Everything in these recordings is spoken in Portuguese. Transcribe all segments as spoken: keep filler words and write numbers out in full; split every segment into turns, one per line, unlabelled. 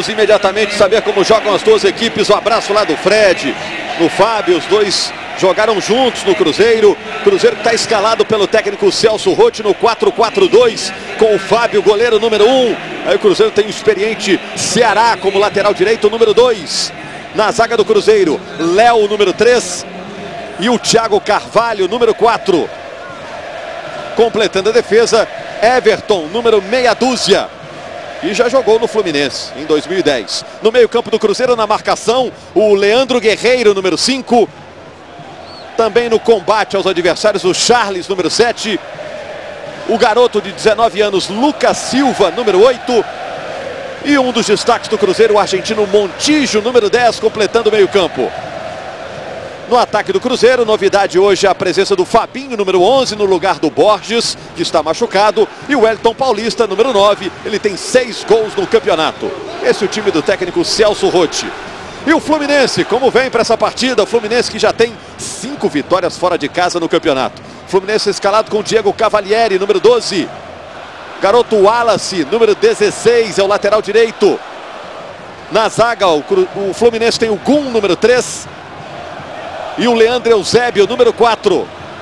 Vamos imediatamente saber como jogam as duas equipes. Um abraço lá do Fred, do Fábio, os dois jogaram juntos no Cruzeiro. Cruzeiro que está escalado pelo técnico Celso Rotti no quatro quatro dois, com o Fábio, goleiro número um. Aí o Cruzeiro tem o experiente Ceará como lateral direito, número dois. Na zaga do Cruzeiro, Léo, número três. E o Thiago Carvalho, número quatro. Completando a defesa, Everton, número meia dúzia. E já jogou no Fluminense em dois mil e dez. No meio campo do Cruzeiro, na marcação, o Leandro Guerreiro, número cinco. Também no combate aos adversários, o Charles, número sete. O garoto de dezenove anos, Lucas Silva, número oito. E um dos destaques do Cruzeiro, o argentino Montijo, número dez, completando o meio campo. No ataque do Cruzeiro, novidade hoje a presença do Fabinho, número onze, no lugar do Borges, que está machucado. E o Wellington Paulista, número nove, ele tem seis gols no campeonato. Esse é o time do técnico Celso Rotti. E o Fluminense, como vem para essa partida? O Fluminense que já tem cinco vitórias fora de casa no campeonato. Fluminense escalado com o Diego Cavalieri, número doze. Garoto Wallace, número dezesseis, é o lateral direito. Na zaga, o, o Fluminense tem o Gum, número três. E o Leandro Eusébio, número quatro.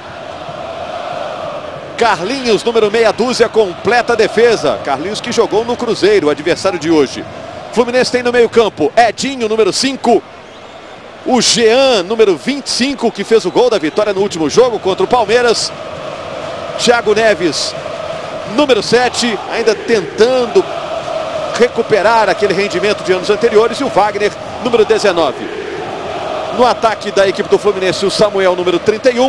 Carlinhos, número meia dúzia, completa a defesa. Carlinhos que jogou no Cruzeiro, o adversário de hoje. Fluminense tem no meio campo Edinho, número cinco. O Jean, número vinte e cinco, que fez o gol da vitória no último jogo contra o Palmeiras. Thiago Neves, número sete, ainda tentando recuperar aquele rendimento de anos anteriores. E o Wagner, número dezenove. No ataque da equipe do Fluminense, o Samuel, número trinta e um.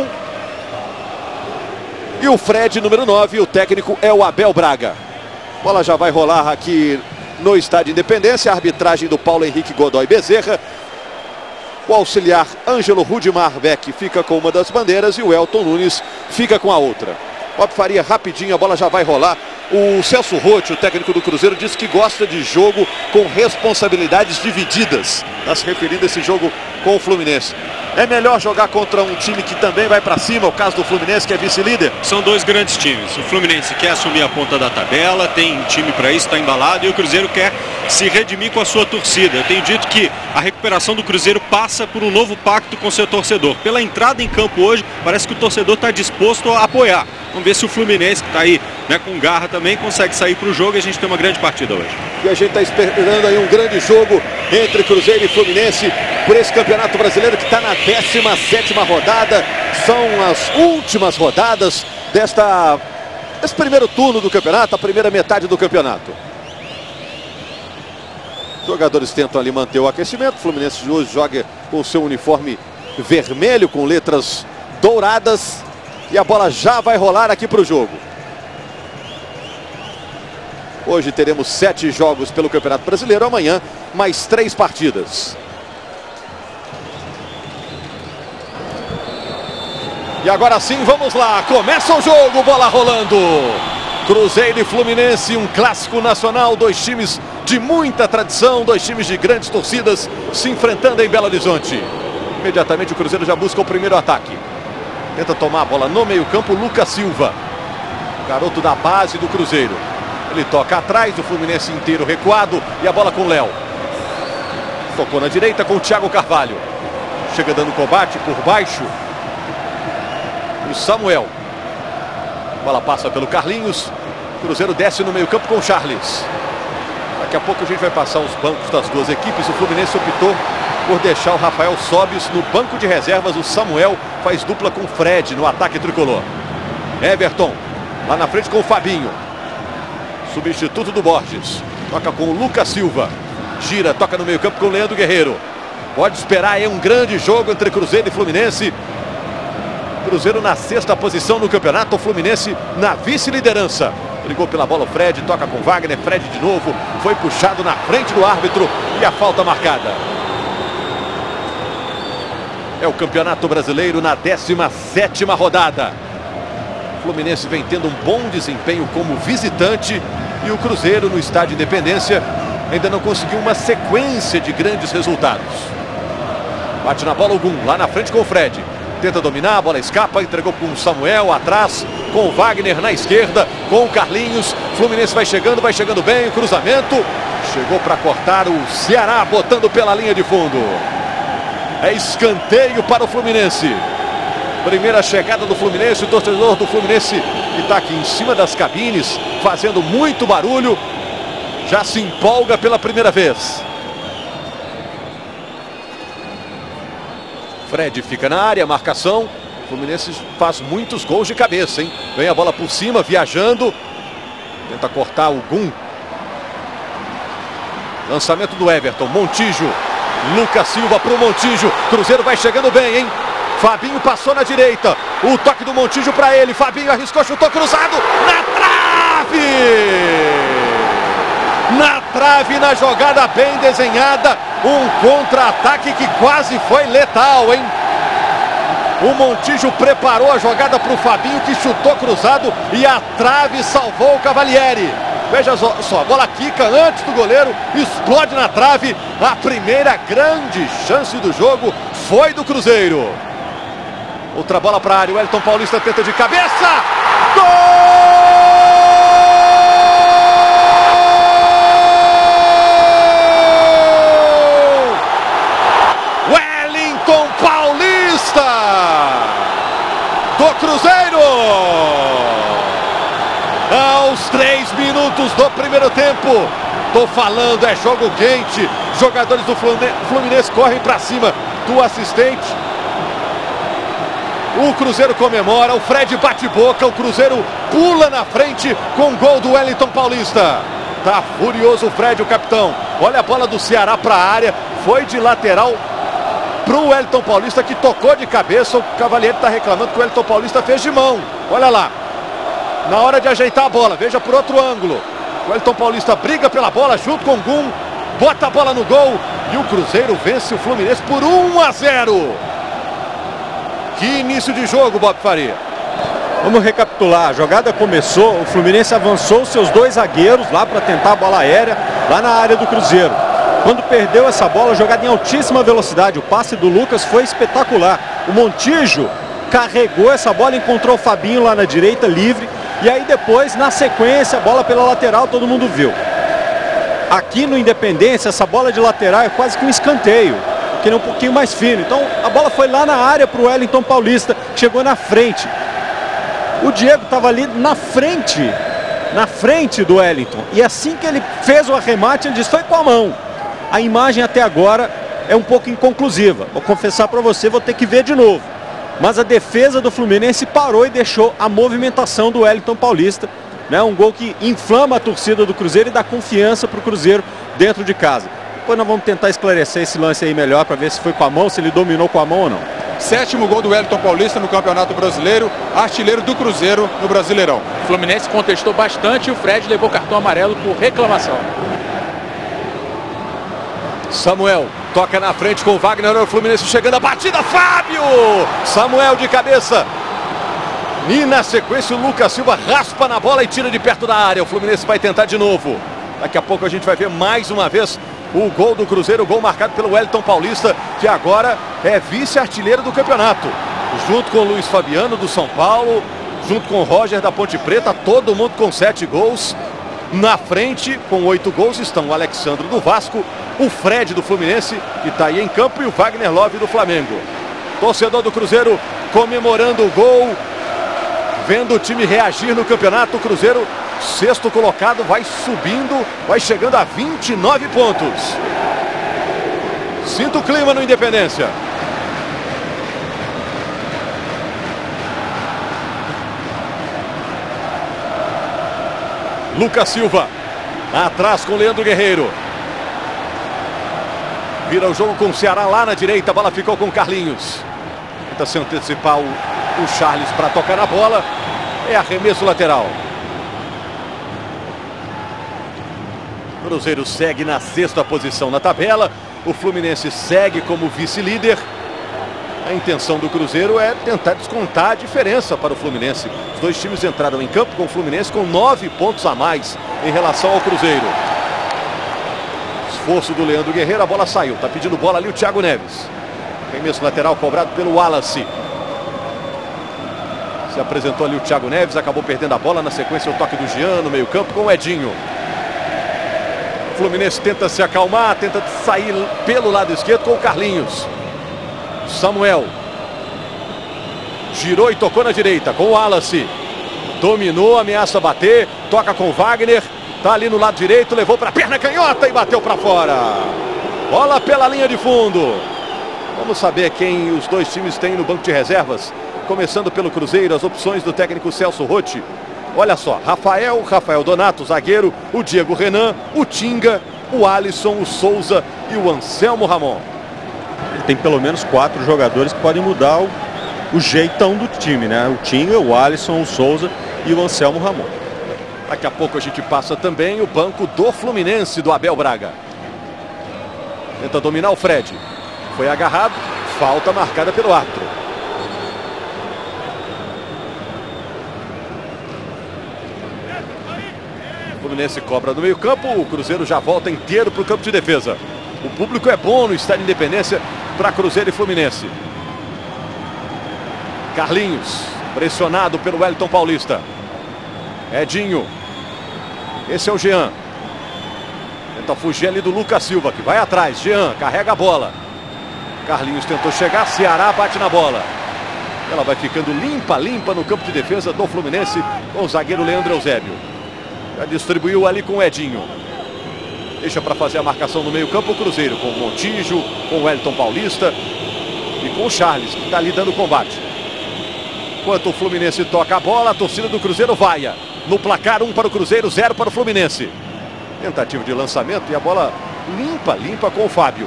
E o Fred, número nove. O técnico é o Abel Braga. A bola já vai rolar aqui no Estádio Independência. A arbitragem do Paulo Henrique Godoy Bezerra. O auxiliar Ângelo Rudimar Beck fica com uma das bandeiras e o Elton Nunes fica com a outra. Bob Faria, rapidinho, a bola já vai rolar. O Celso Rotti, o técnico do Cruzeiro, disse que gosta de jogo com responsabilidades divididas. Está se referindo a esse jogo com o Fluminense. É melhor jogar contra um time que também vai para cima, o caso do Fluminense, que é vice-líder?
São dois grandes times. O Fluminense quer assumir a ponta da tabela, tem time para isso, está embalado, e o Cruzeiro quer se redimir com a sua torcida. Eu tenho dito que a recuperação do Cruzeiro passa por um novo pacto com seu torcedor. Pela entrada em campo hoje, parece que o torcedor está disposto a apoiar. Vamos ver se o Fluminense, que está aí, né, com garra também, consegue sair para o jogo e a gente tem uma grande partida hoje.
E a gente está esperando aí um grande jogo entre Cruzeiro e Fluminense por esse Campeonato Brasileiro que está na décima sétima rodada. São as últimas rodadas desta, desse primeiro turno do campeonato, a primeira metade do campeonato. Os jogadores tentam ali manter o aquecimento. O Fluminense de hoje joga com o seu uniforme vermelho com letras douradas. E a bola já vai rolar aqui para o jogo. Hoje teremos sete jogos pelo Campeonato Brasileiro. Amanhã, mais três partidas. E agora sim, vamos lá. Começa o jogo, bola rolando. Cruzeiro e Fluminense, um clássico nacional. Dois times de muita tradição, dois times de grandes torcidas se enfrentando em Belo Horizonte. Imediatamente o Cruzeiro já busca o primeiro ataque. Tenta tomar a bola no meio-campo, Lucas Silva. Garoto da base do Cruzeiro. Ele toca atrás, o Fluminense inteiro recuado. E a bola com o Léo. Tocou na direita com o Thiago Carvalho. Chega dando combate por baixo. O Samuel. A bola passa pelo Carlinhos. O Cruzeiro desce no meio-campo com o Charles. Daqui a pouco a gente vai passar os bancos das duas equipes. O Fluminense optou por deixar o Rafael Sobis no banco de reservas. O Samuel faz dupla com o Fred no ataque tricolor. Everton, lá na frente com o Fabinho. Substituto do Borges. Toca com o Lucas Silva. Gira, toca no meio campo com o Leandro Guerreiro. Pode esperar aí um grande jogo entre Cruzeiro e Fluminense. Cruzeiro na sexta posição no campeonato. O Fluminense na vice-liderança. Brigou pela bola o Fred, toca com Wagner. Fred de novo. Foi puxado na frente do árbitro. E a falta marcada. É o Campeonato Brasileiro na décima sétima rodada. O Fluminense vem tendo um bom desempenho como visitante. E o Cruzeiro no Estádio Independência ainda não conseguiu uma sequência de grandes resultados. Bate na bola o Gum, lá na frente com o Fred. Tenta dominar, a bola escapa, entregou com o Samuel atrás, com o Wagner na esquerda, com o Carlinhos. Fluminense vai chegando, vai chegando bem, o cruzamento Chegou para cortar o Ceará, botando pela linha de fundo. É escanteio para o Fluminense. Primeira chegada do Fluminense, o torcedor do Fluminense que está aqui em cima das cabines, fazendo muito barulho, já se empolga pela primeira vez. Fred fica na área, marcação. O Fluminense faz muitos gols de cabeça, hein? Vem a bola por cima, viajando. Tenta cortar o Gum. Lançamento do Everton, Montijo. Lucas Silva para o Montijo. Cruzeiro vai chegando bem, hein? Fabinho passou na direita. O toque do Montijo para ele. Fabinho arriscou, chutou cruzado. Na trave! Na trave, na jogada bem desenhada. Um contra-ataque que quase foi letal, hein? O Montijo preparou a jogada para o Fabinho, que chutou cruzado. E a trave salvou o Cavalieri. Veja só, a bola quica antes do goleiro, explode na trave. A primeira grande chance do jogo foi do Cruzeiro. Outra bola para a área, o Wellington Paulista tenta de cabeça. Gol! Wellington Paulista do Cruzeiro. Aos três minutos do primeiro tempo. Tô falando, é jogo quente. Jogadores do Fluminense correm para cima do assistente. O Cruzeiro comemora, o Fred bate boca, o Cruzeiro pula na frente com o gol do Wellington Paulista. Tá furioso o Fred, o capitão. Olha a bola do Ceará para a área, foi de lateral pro Wellington Paulista, que tocou de cabeça. O Cavalieri está reclamando que o Wellington Paulista fez de mão. Olha lá. Na hora de ajeitar a bola, veja por outro ângulo. O Wellington Paulista briga pela bola junto com o Gum, bota a bola no gol e o Cruzeiro vence o Fluminense por um a zero. Que início de jogo, Bob Faria.
Vamos recapitular, a jogada começou, o Fluminense avançou seus dois zagueiros lá para tentar a bola aérea, lá na área do Cruzeiro. Quando perdeu essa bola, jogada em altíssima velocidade, o passe do Lucas foi espetacular. O Montijo carregou essa bola, encontrou o Fabinho lá na direita, livre. E aí depois, na sequência, a bola pela lateral, todo mundo viu. Aqui no Independência, essa bola de lateral é quase que um escanteio, que é um pouquinho mais fino. Então a bola foi lá na área para o Wellington Paulista, chegou na frente. O Diego estava ali na frente, na frente do Wellington. E assim que ele fez o arremate, ele disse, foi com a mão. A imagem até agora é um pouco inconclusiva. Vou confessar para você, vou ter que ver de novo. Mas a defesa do Fluminense parou e deixou a movimentação do Wellington Paulista, né? Um gol que inflama a torcida do Cruzeiro e dá confiança para o Cruzeiro dentro de casa. Depois nós vamos tentar esclarecer esse lance aí melhor para ver se foi com a mão, se ele dominou com a mão ou não.
Sétimo gol do Wellington Paulista no Campeonato Brasileiro, artilheiro do Cruzeiro no Brasileirão.
O Fluminense contestou bastante e o Fred levou cartão amarelo por reclamação.
Samuel toca na frente com o Wagner, o Fluminense chegando, a batida, Fábio! Samuel de cabeça. E na sequência o Lucas Silva raspa na bola e tira de perto da área. O Fluminense vai tentar de novo. Daqui a pouco a gente vai ver mais uma vez o gol do Cruzeiro, o gol marcado pelo Wellington Paulista, que agora é vice-artilheiro do campeonato. Junto com o Luiz Fabiano do São Paulo, junto com o Roger da Ponte Preta, todo mundo com sete gols. Na frente, com oito gols, estão o Alexandre do Vasco, o Fred do Fluminense, que está aí em campo, e o Wagner Love do Flamengo. Torcedor do Cruzeiro comemorando o gol, vendo o time reagir no campeonato. O Cruzeiro, sexto colocado, vai subindo, vai chegando a vinte e nove pontos. Sinta o clima no Independência. Lucas Silva, atrás com Leandro Guerreiro. Vira o jogo com o Ceará lá na direita, a bola ficou com o Carlinhos. Tenta se antecipar o, o Charles para tocar na bola. É arremesso lateral. Cruzeiro segue na sexta posição na tabela. O Fluminense segue como vice-líder. A intenção do Cruzeiro é tentar descontar a diferença para o Fluminense. Os dois times entraram em campo com o Fluminense com nove pontos a mais em relação ao Cruzeiro. Esforço do Leandro Guerreiro, a bola saiu. Está pedindo bola ali o Thiago Neves. Arremesso lateral cobrado pelo Wallace. Se apresentou ali o Thiago Neves, acabou perdendo a bola. Na sequência o toque do Jean no meio campo com o Edinho. Fluminense tenta se acalmar, tenta sair pelo lado esquerdo com o Carlinhos. Samuel. Girou e tocou na direita com o Wallace. Dominou, ameaça bater, toca com o Wagner. Tá ali no lado direito, levou para a perna canhota e bateu para fora. Bola pela linha de fundo. Vamos saber quem os dois times têm no banco de reservas. Começando pelo Cruzeiro, as opções do técnico Celso Rotti. Olha só, Rafael, Rafael Donato, zagueiro, o Diego Renan, o Tinga, o Alisson, o Souza e o Anselmo Ramon.
Ele tem pelo menos quatro jogadores que podem mudar o, o jeitão do time, né? O Tinga, o Alisson, o Souza e o Anselmo Ramon.
Daqui a pouco a gente passa também o banco do Fluminense, do Abel Braga. Tenta dominar o Fred. Foi agarrado, falta marcada pelo árbitro. O Fluminense cobra no meio campo, o Cruzeiro já volta inteiro para o campo de defesa. O público é bom no Estádio Independência para Cruzeiro e Fluminense. Carlinhos, pressionado pelo Wellington Paulista. Edinho. Esse é o Jean. Tenta fugir ali do Lucas Silva, que vai atrás. Jean carrega a bola. Carlinhos tentou chegar, Ceará bate na bola. Ela vai ficando limpa, limpa no campo de defesa do Fluminense com o zagueiro Leandro Eusébio. Já distribuiu ali com o Edinho. Deixa para fazer a marcação no meio campo o Cruzeiro, com o Montijo, com o Wellington Paulista e com o Charles, que está ali dando combate. Enquanto o Fluminense toca a bola, a torcida do Cruzeiro vaia. No placar, um para o Cruzeiro, zero para o Fluminense. Tentativa de lançamento e a bola limpa, limpa com o Fábio.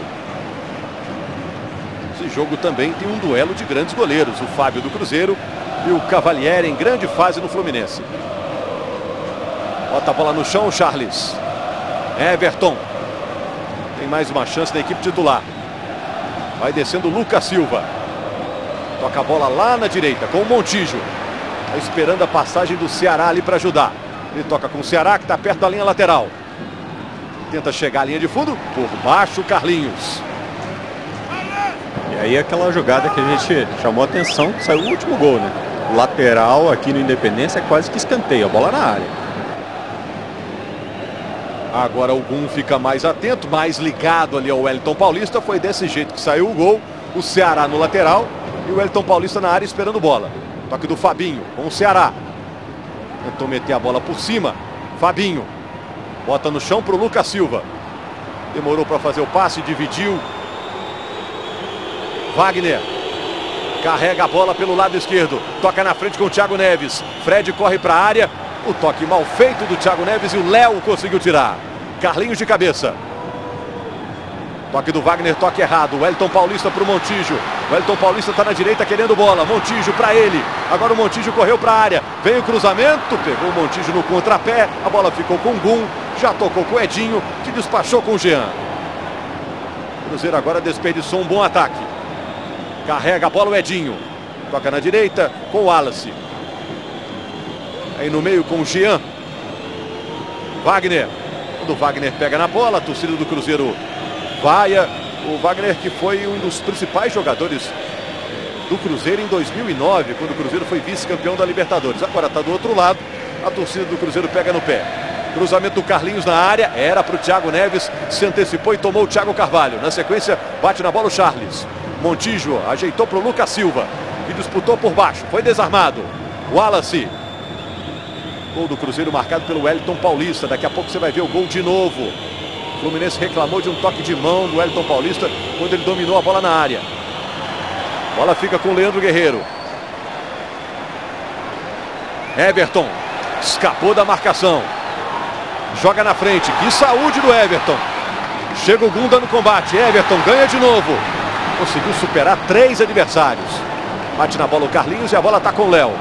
Esse jogo também tem um duelo de grandes goleiros. O Fábio do Cruzeiro e o Cavalieri em grande fase no Fluminense. Bota a bola no chão o Charles. Everton. Tem mais uma chance da equipe titular. Vai descendo o Lucas Silva. Toca a bola lá na direita com o Montijo. Está esperando a passagem do Ceará ali para ajudar. Ele toca com o Ceará, que está perto da linha lateral. Tenta chegar à linha de fundo. Por baixo o Carlinhos.
E aí aquela jogada que a gente chamou a atenção, que saiu o último gol, né? Lateral aqui no Independência é quase que escanteio, a bola na área.
Agora o Gum fica mais atento, mais ligado ali ao Wellington Paulista. Foi desse jeito que saiu o gol. O Ceará no lateral e o Wellington Paulista na área esperando bola. Toque do Fabinho com o Ceará. Tentou meter a bola por cima. Fabinho. Bota no chão para o Lucas Silva. Demorou para fazer o passe, dividiu. Wagner. Carrega a bola pelo lado esquerdo. Toca na frente com o Thiago Neves. Fred corre para a área. O toque mal feito do Thiago Neves e o Léo conseguiu tirar. Carlinhos de cabeça. Toque do Wagner, toque errado. Wellington Paulista para o Montijo. Wellington Paulista está na direita querendo bola. Montijo para ele. Agora o Montijo correu para a área. Vem o cruzamento. Pegou o Montijo no contrapé. A bola ficou com o Gum. Já tocou com o Edinho, que despachou com o Jean. O Cruzeiro agora desperdiçou um bom ataque. Carrega a bola o Edinho. Toca na direita com o Wallace. Aí no meio com o Jean. Wagner. Quando o Wagner pega na bola, a torcida do Cruzeiro vaia. O Wagner, que foi um dos principais jogadores do Cruzeiro em dois mil e nove, quando o Cruzeiro foi vice-campeão da Libertadores. Agora está do outro lado, a torcida do Cruzeiro pega no pé. Cruzamento do Carlinhos na área, era para o Thiago Neves, se antecipou e tomou o Thiago Carvalho. Na sequência, bate na bola o Charles. Montijo ajeitou para o Lucas Silva, que disputou por baixo, foi desarmado. Wallace. Gol do Cruzeiro marcado pelo Wellington Paulista. Daqui a pouco você vai ver o gol de novo. O Fluminense reclamou de um toque de mão do Wellington Paulista quando ele dominou a bola na área. Bola fica com o Leandro Guerreiro. Everton escapou da marcação. Joga na frente. Que saúde do Everton. Chega o Gunda no combate. Everton ganha de novo. Conseguiu superar três adversários. Bate na bola o Carlinhos e a bola está com o Léo.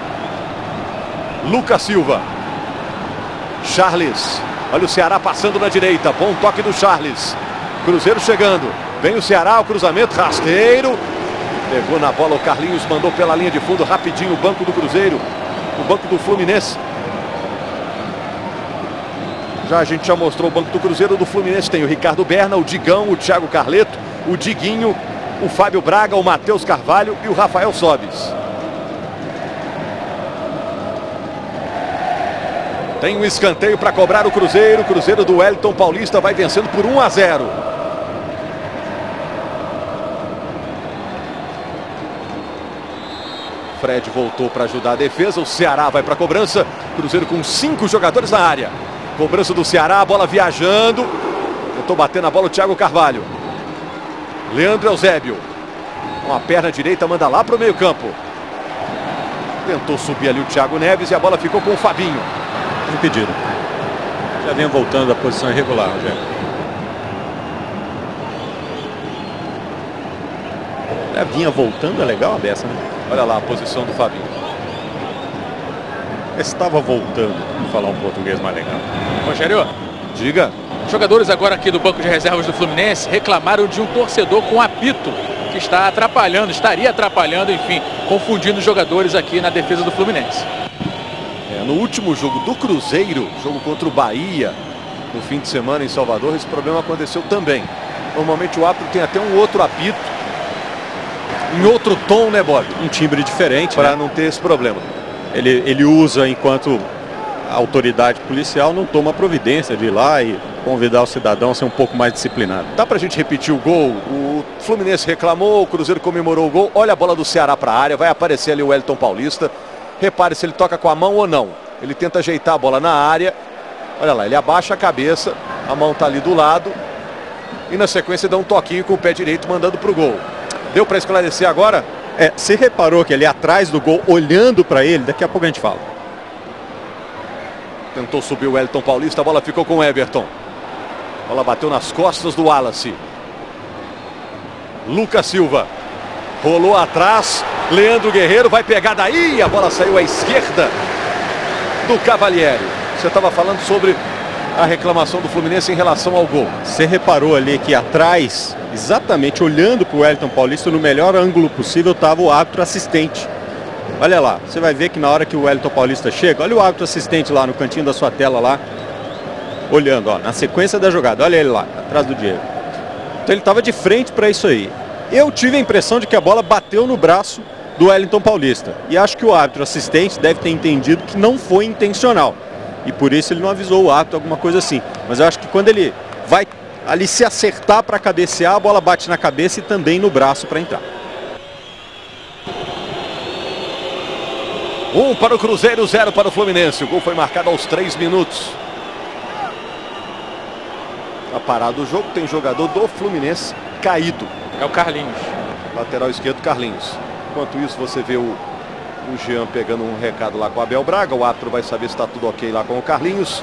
Lucas Silva. Charles. Olha o Ceará passando na direita. Bom toque do Charles. Cruzeiro chegando. Vem o Ceará, o cruzamento rasteiro. Pegou na bola o Carlinhos, mandou pela linha de fundo rapidinho o banco do Cruzeiro. O banco do Fluminense. Já a gente já mostrou o banco do Cruzeiro. Do Fluminense tem o Ricardo Berna, o Digão, o Thiago Carleto, o Diguinho, o Fábio Braga, o Matheus Carvalho e o Rafael Sobis. Tem um escanteio para cobrar o Cruzeiro. O Cruzeiro do Wellington Paulista vai vencendo por um a zero. Fred voltou para ajudar a defesa. O Ceará vai para a cobrança. Cruzeiro com cinco jogadores na área. Cobrança do Ceará, a bola viajando. Tentou bater na bola o Thiago Carvalho. Leandro Eusébio. Com a perna direita, manda lá para o meio campo. Tentou subir ali o Thiago Neves e a bola ficou com o Fabinho.
Impedido. Já vem voltando da posição irregular, Rogério. Já vinha voltando, é legal a beça, né?
Olha lá a posição do Fabinho.
Estava voltando, vou falar um português mais legal.
Rogério,
diga.
Jogadores agora aqui do banco de reservas do Fluminense reclamaram de um torcedor com apito que está atrapalhando, estaria atrapalhando, enfim, confundindo os jogadores aqui na defesa do Fluminense.
É, no último jogo do Cruzeiro, jogo contra o Bahia, no fim de semana em Salvador, esse problema aconteceu também. Normalmente o árbitro tem até um outro apito, em outro tom, né, Bob?
Um timbre diferente,
para
né?
não ter esse problema.
Ele, ele usa enquanto a autoridade policial não toma providência de ir lá e convidar o cidadão a ser um pouco mais disciplinado.
Dá pra gente repetir o gol? O Fluminense reclamou, o Cruzeiro comemorou o gol. Olha a bola do Ceará para a área, vai aparecer ali o Wellington Paulista. Repare se ele toca com a mão ou não. Ele tenta ajeitar a bola na área. Olha lá, ele abaixa a cabeça, a mão tá ali do lado. E na sequência dá um toquinho com o pé direito mandando pro gol. Deu para esclarecer agora?
É, você reparou que ali atrás do gol, olhando para ele, daqui a pouco a gente fala.
Tentou subir o Wellington Paulista, a bola ficou com o Everton. A bola bateu nas costas do Wallace. Lucas Silva. Rolou atrás. Leandro Guerreiro vai pegar daí. A bola saiu à esquerda do Cavalieri. Você estava falando sobre a reclamação do Fluminense em relação ao gol.
Você reparou ali que atrás, exatamente olhando para o Wellington Paulista, no melhor ângulo possível, estava o árbitro assistente. Olha lá, você vai ver que na hora que o Wellington Paulista chega, olha o árbitro assistente lá no cantinho da sua tela lá, olhando, ó, na sequência da jogada, olha ele lá, atrás do Diego. Então ele estava de frente para isso aí. Eu tive a impressão de que a bola bateu no braço do Wellington Paulista. E acho que o árbitro assistente deve ter entendido que não foi intencional. E por isso ele não avisou o árbitro, alguma coisa assim. Mas eu acho que quando ele vai ali se acertar para cabecear, a bola bate na cabeça e também no braço para entrar.
Um para o Cruzeiro, zero para o Fluminense. O gol foi marcado aos três minutos. Tá parado o jogo, tem jogador do Fluminense caído.
É o Carlinhos.
Lateral esquerdo, Carlinhos. Enquanto isso, você vê o, o Jean pegando um recado lá com o Abel Braga. O árbitro vai saber se está tudo ok lá com o Carlinhos.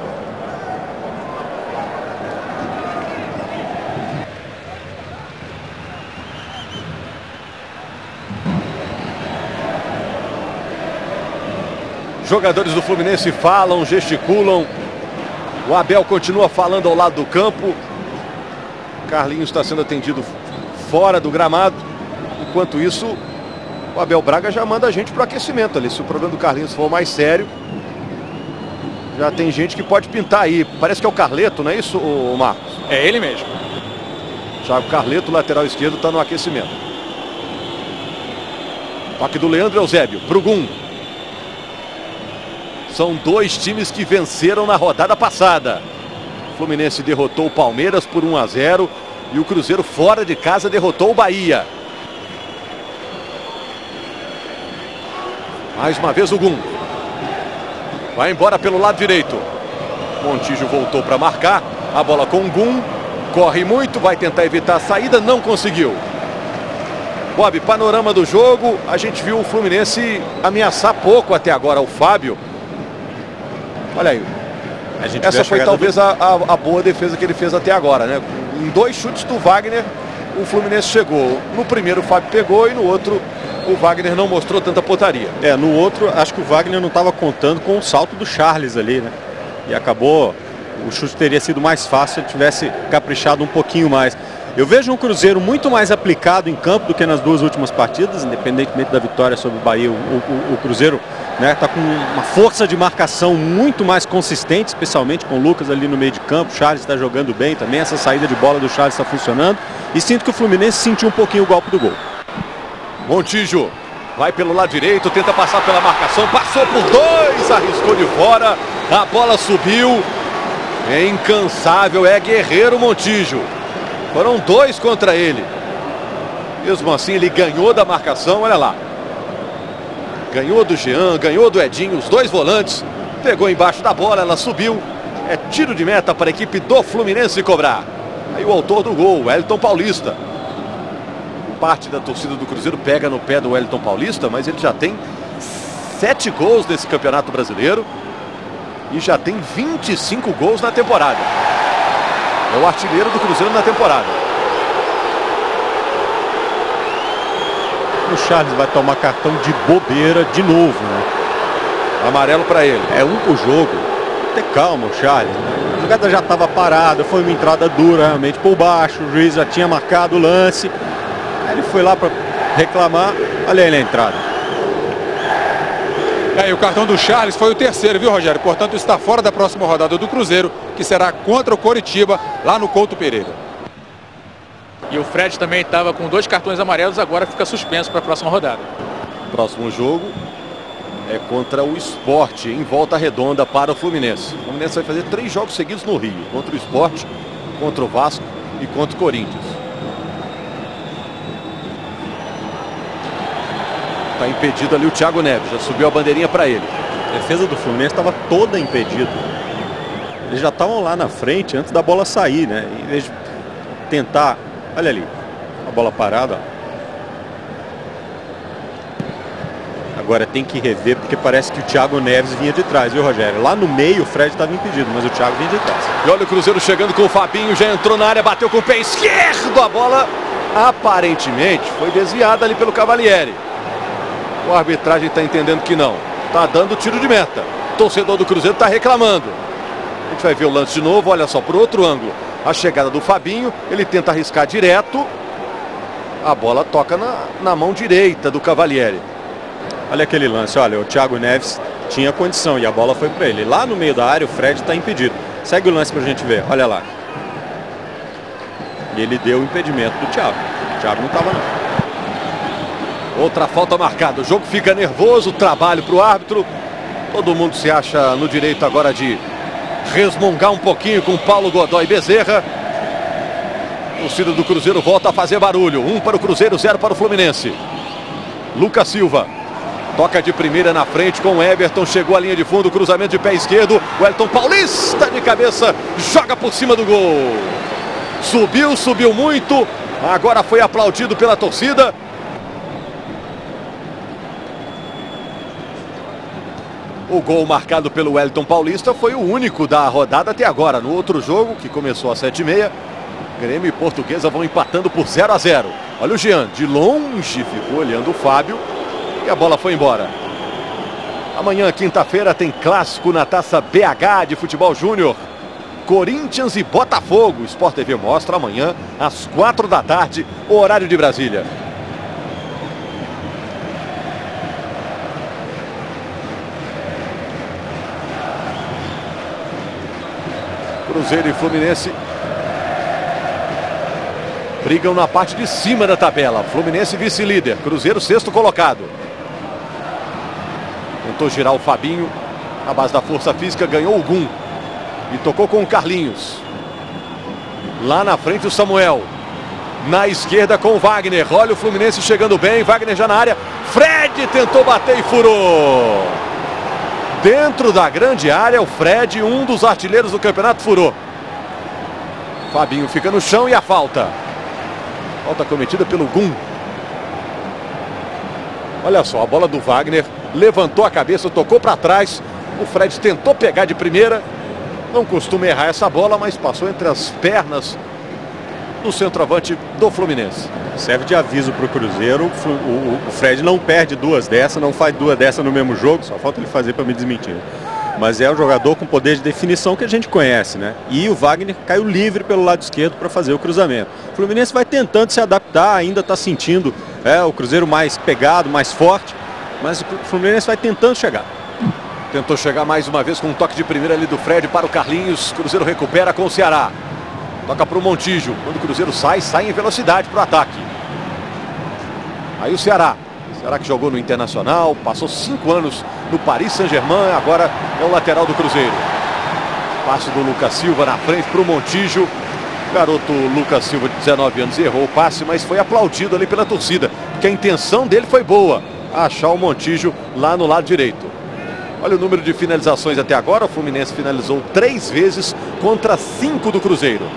Jogadores do Fluminense falam, gesticulam. O Abel continua falando ao lado do campo. Carlinhos está sendo atendido fora do gramado. Enquanto isso, o Abel Braga já manda a gente para o aquecimento ali. Se o problema do Carlinhos for mais sério, já tem gente que pode pintar aí. Parece que é o Carleto, não é isso, o Marcos?
É ele mesmo.
Thiago Carleto, lateral esquerdo, está no aquecimento. Toque do Leandro Eusébio para o Gum. São dois times que venceram na rodada passada. O Fluminense derrotou o Palmeiras por um a zero e o Cruzeiro fora de casa derrotou o Bahia. Mais uma vez o Gum. Vai embora pelo lado direito. Montijo voltou para marcar. A bola com o Gum. Corre muito, vai tentar evitar a saída, não conseguiu. Bob, panorama do jogo. A gente viu o Fluminense ameaçar pouco até agora o Fábio. Olha aí.
A gente
Essa foi talvez
do...
a, a, a boa defesa que ele fez até agora, né? Em dois chutes do Wagner, o Fluminense chegou. No primeiro o Fábio pegou e no outro o Wagner não mostrou tanta pontaria.
É, no outro acho que o Wagner não estava contando com o salto do Charles ali, né? E acabou, o chute teria sido mais fácil se ele tivesse caprichado um pouquinho mais. Eu vejo um Cruzeiro muito mais aplicado em campo do que nas duas últimas partidas, independentemente da vitória sobre o Bahia. O, o, o Cruzeiro está, né, com uma força de marcação muito mais consistente, especialmente com o Lucas ali no meio de campo. O Charles está jogando bem também, essa saída de bola do Charles está funcionando. E sinto que o Fluminense sentiu um pouquinho o golpe do gol.
Montijo vai pelo lado direito, tenta passar pela marcação, passou por dois, arriscou de fora. A bola subiu. É incansável, é guerreiro Montijo. Foram dois contra ele. Mesmo assim ele ganhou da marcação, olha lá. Ganhou do Jean, ganhou do Edinho, os dois volantes. Pegou embaixo da bola, ela subiu. É tiro de meta para a equipe do Fluminense cobrar. Aí o autor do gol, Wellington Paulista. Parte da torcida do Cruzeiro pega no pé do Wellington Paulista, mas ele já tem sete gols nesse Campeonato Brasileiro. E já tem vinte e cinco gols na temporada. É o artilheiro do Cruzeiro na temporada.
O Charles vai tomar cartão de bobeira de novo, né?
Amarelo para ele.
É um por jogo. Ter calma, o Charles. A jogada já estava parada, foi uma entrada dura realmente por baixo. O juiz já tinha marcado o lance. Aí ele foi lá para reclamar. Olha aí na entrada.
É, e o cartão do Charles foi o terceiro, viu, Rogério? Portanto, está fora da próxima rodada do Cruzeiro, que será contra o Coritiba, lá no Couto Pereira.
E o Fred também estava com dois cartões amarelos, agora fica suspenso para a próxima rodada.
Próximo jogo é contra o Sport, em Volta Redonda para o Fluminense. O Fluminense vai fazer três jogos seguidos no Rio, contra o Sport, contra o Vasco e contra o Corinthians. Está impedido ali o Thiago Neves, já subiu a bandeirinha para ele.
A defesa do Fluminense estava toda impedida. Eles já estavam lá na frente antes da bola sair, né? Em vez de tentar, olha ali, a bola parada. Agora tem que rever, porque parece que o Thiago Neves vinha de trás, viu, Rogério? Lá no meio o Fred estava impedido, mas o Thiago vinha de trás.
E olha o Cruzeiro chegando com o Fabinho, já entrou na área, bateu com o pé esquerdo, a bola aparentemente foi desviada ali pelo Cavalieri. A arbitragem está entendendo que não. Está dando tiro de meta. O torcedor do Cruzeiro está reclamando. A gente vai ver o lance de novo. Olha só, por outro ângulo. A chegada do Fabinho. Ele tenta arriscar direto. A bola toca na, na mão direita do Cavalieri.
Olha aquele lance. Olha, o Thiago Neves tinha condição e a bola foi para ele. Lá no meio da área o Fred está impedido. Segue o lance para a gente ver. Olha lá. E ele deu o impedimento do Thiago. O Thiago não estava não.
Outra falta marcada. O jogo fica nervoso. Trabalho para o árbitro. Todo mundo se acha no direito agora de resmungar um pouquinho com Paulo Godoy Bezerra. O torcida do Cruzeiro volta a fazer barulho. Um para o Cruzeiro, zero para o Fluminense. Lucas Silva. Toca de primeira na frente com o Everton. Chegou à linha de fundo. Cruzamento de pé esquerdo. O Wellington Paulista de cabeça. Joga por cima do gol. Subiu, subiu muito. Agora foi aplaudido pela torcida. O gol marcado pelo Wellington Paulista foi o único da rodada até agora. No outro jogo, que começou às sete e meia, Grêmio e Portuguesa vão empatando por zero a zero. Olha o Jean, de longe ficou olhando o Fábio e a bola foi embora. Amanhã, quinta-feira, tem clássico na Taça B H de Futebol Júnior. Corinthians e Botafogo. O Sport T V mostra amanhã às quatro da tarde, o horário de Brasília. Cruzeiro e Fluminense brigam na parte de cima da tabela. Fluminense vice-líder, Cruzeiro sexto colocado. Tentou girar o Fabinho, na base da força física, ganhou o Gum e tocou com o Carlinhos. Lá na frente o Samuel, na esquerda com o Wagner. Olha o Fluminense chegando bem, Wagner já na área. Fred tentou bater e furou. Dentro da grande área, o Fred, um dos artilheiros do campeonato, furou. Fabinho fica no chão e a falta. Falta cometida pelo Gum. Olha só, a bola do Wagner levantou a cabeça, tocou para trás. O Fred tentou pegar de primeira. Não costuma errar essa bola, mas passou entre as pernas do centroavante do Fluminense.
Serve de aviso para o Cruzeiro. O Fred não perde duas dessas, não faz duas dessas no mesmo jogo. Só falta ele fazer para me desmentir. Mas é um jogador com poder de definição que a gente conhece, né? E o Wagner caiu livre pelo lado esquerdo para fazer o cruzamento. O Fluminense vai tentando se adaptar, ainda está sentindo é, o Cruzeiro mais pegado, mais forte. Mas o Fluminense vai tentando chegar.
Tentou chegar mais uma vez com um toque de primeira ali do Fred para o Carlinhos. Cruzeiro recupera com o Ceará. Toca para o Montijo. Quando o Cruzeiro sai, sai em velocidade para o ataque. Aí o Ceará. Será que jogou no Internacional? Passou cinco anos no Paris Saint-Germain, agora é o lateral do Cruzeiro. Passe do Lucas Silva na frente para o Montijo. O garoto Lucas Silva, de dezenove anos, errou o passe, mas foi aplaudido ali pela torcida, porque a intenção dele foi boa, achar o Montijo lá no lado direito. Olha o número de finalizações até agora. O Fluminense finalizou três vezes contra cinco do Cruzeiro.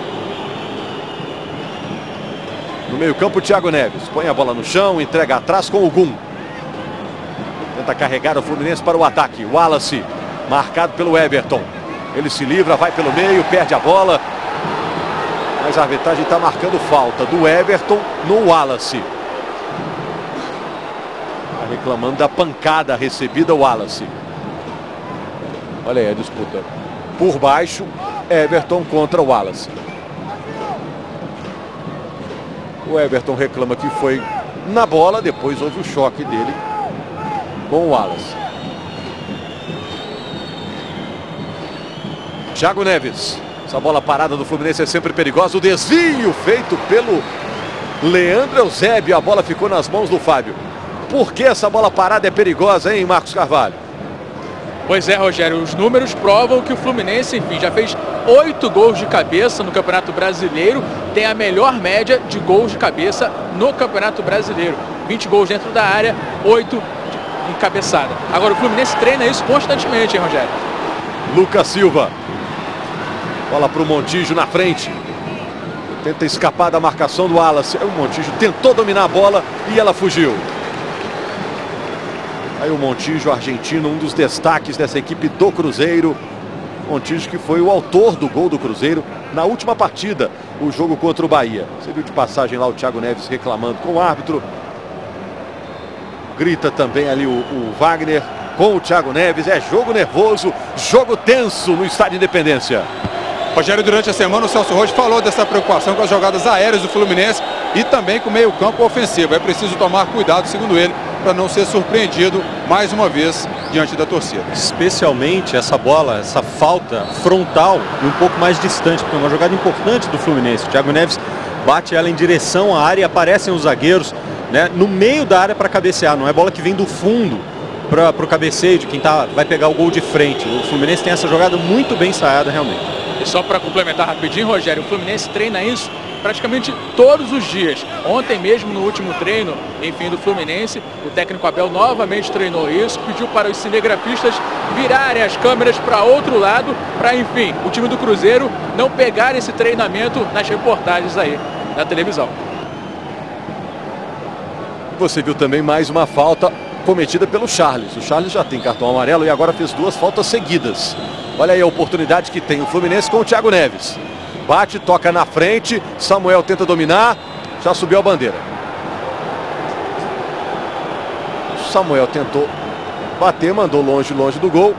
No meio-campo, Thiago Neves põe a bola no chão, entrega atrás com o Gum. Tenta carregar o Fluminense para o ataque. Wallace, marcado pelo Everton. Ele se livra, vai pelo meio, perde a bola. Mas a arbitragem está marcando falta do Everton no Wallace. Está reclamando da pancada recebida o Wallace. Olha aí a disputa. Por baixo, Everton contra o Wallace. O Everton reclama que foi na bola, depois houve o choque dele com o Wallace. Thiago Neves. Essa bola parada do Fluminense é sempre perigosa. O desvio feito pelo Leandro Eusébio. A bola ficou nas mãos do Fábio. Por que essa bola parada é perigosa, hein, Marcos Carvalho?
Pois é, Rogério, os números provam que o Fluminense, enfim, já fez oito gols de cabeça no Campeonato Brasileiro, tem a melhor média de gols de cabeça no Campeonato Brasileiro. vinte gols dentro da área, oito em cabeçada. Agora o Fluminense treina isso constantemente, hein, Rogério?
Lucas Silva. Bola para o Montijo na frente. Tenta escapar da marcação do Wallace. O Montijo tentou dominar a bola e ela fugiu. Aí o Montijo, argentino, um dos destaques dessa equipe do Cruzeiro. Montijo que foi o autor do gol do Cruzeiro na última partida, o jogo contra o Bahia. Você viu de passagem lá o Thiago Neves reclamando com o árbitro. Grita também ali o, o Wagner com o Thiago Neves. É jogo nervoso, jogo tenso no Estádio Independência.
Rogério, durante a semana o Celso Roth falou dessa preocupação com as jogadas aéreas do Fluminense e também com o meio campo ofensivo. É preciso tomar cuidado, segundo ele, para não ser surpreendido mais uma vez diante da torcida.
Especialmente essa bola, essa falta frontal e um pouco mais distante, porque é uma jogada importante do Fluminense. O Thiago Neves bate ela em direção à área e aparecem os zagueiros, né, no meio da área para cabecear. Não é bola que vem do fundo para o cabeceio de quem tá, vai pegar o gol de frente. O Fluminense tem essa jogada muito bem ensaiada realmente.
E só para complementar rapidinho, Rogério, o Fluminense treina isso praticamente todos os dias. Ontem mesmo, no último treino, enfim, do Fluminense, o técnico Abel novamente treinou isso, pediu para os cinegrafistas virarem as câmeras para outro lado, para, enfim, o time do Cruzeiro não pegar esse treinamento nas reportagens aí na televisão.
Você viu também mais uma falta cometida pelo Charles. O Charles já tem cartão amarelo e agora fez duas faltas seguidas. Olha aí a oportunidade que tem o Fluminense com o Thiago Neves. Bate, toca na frente. Samuel tenta dominar. Já subiu a bandeira. Samuel tentou bater, mandou longe, longe do gol.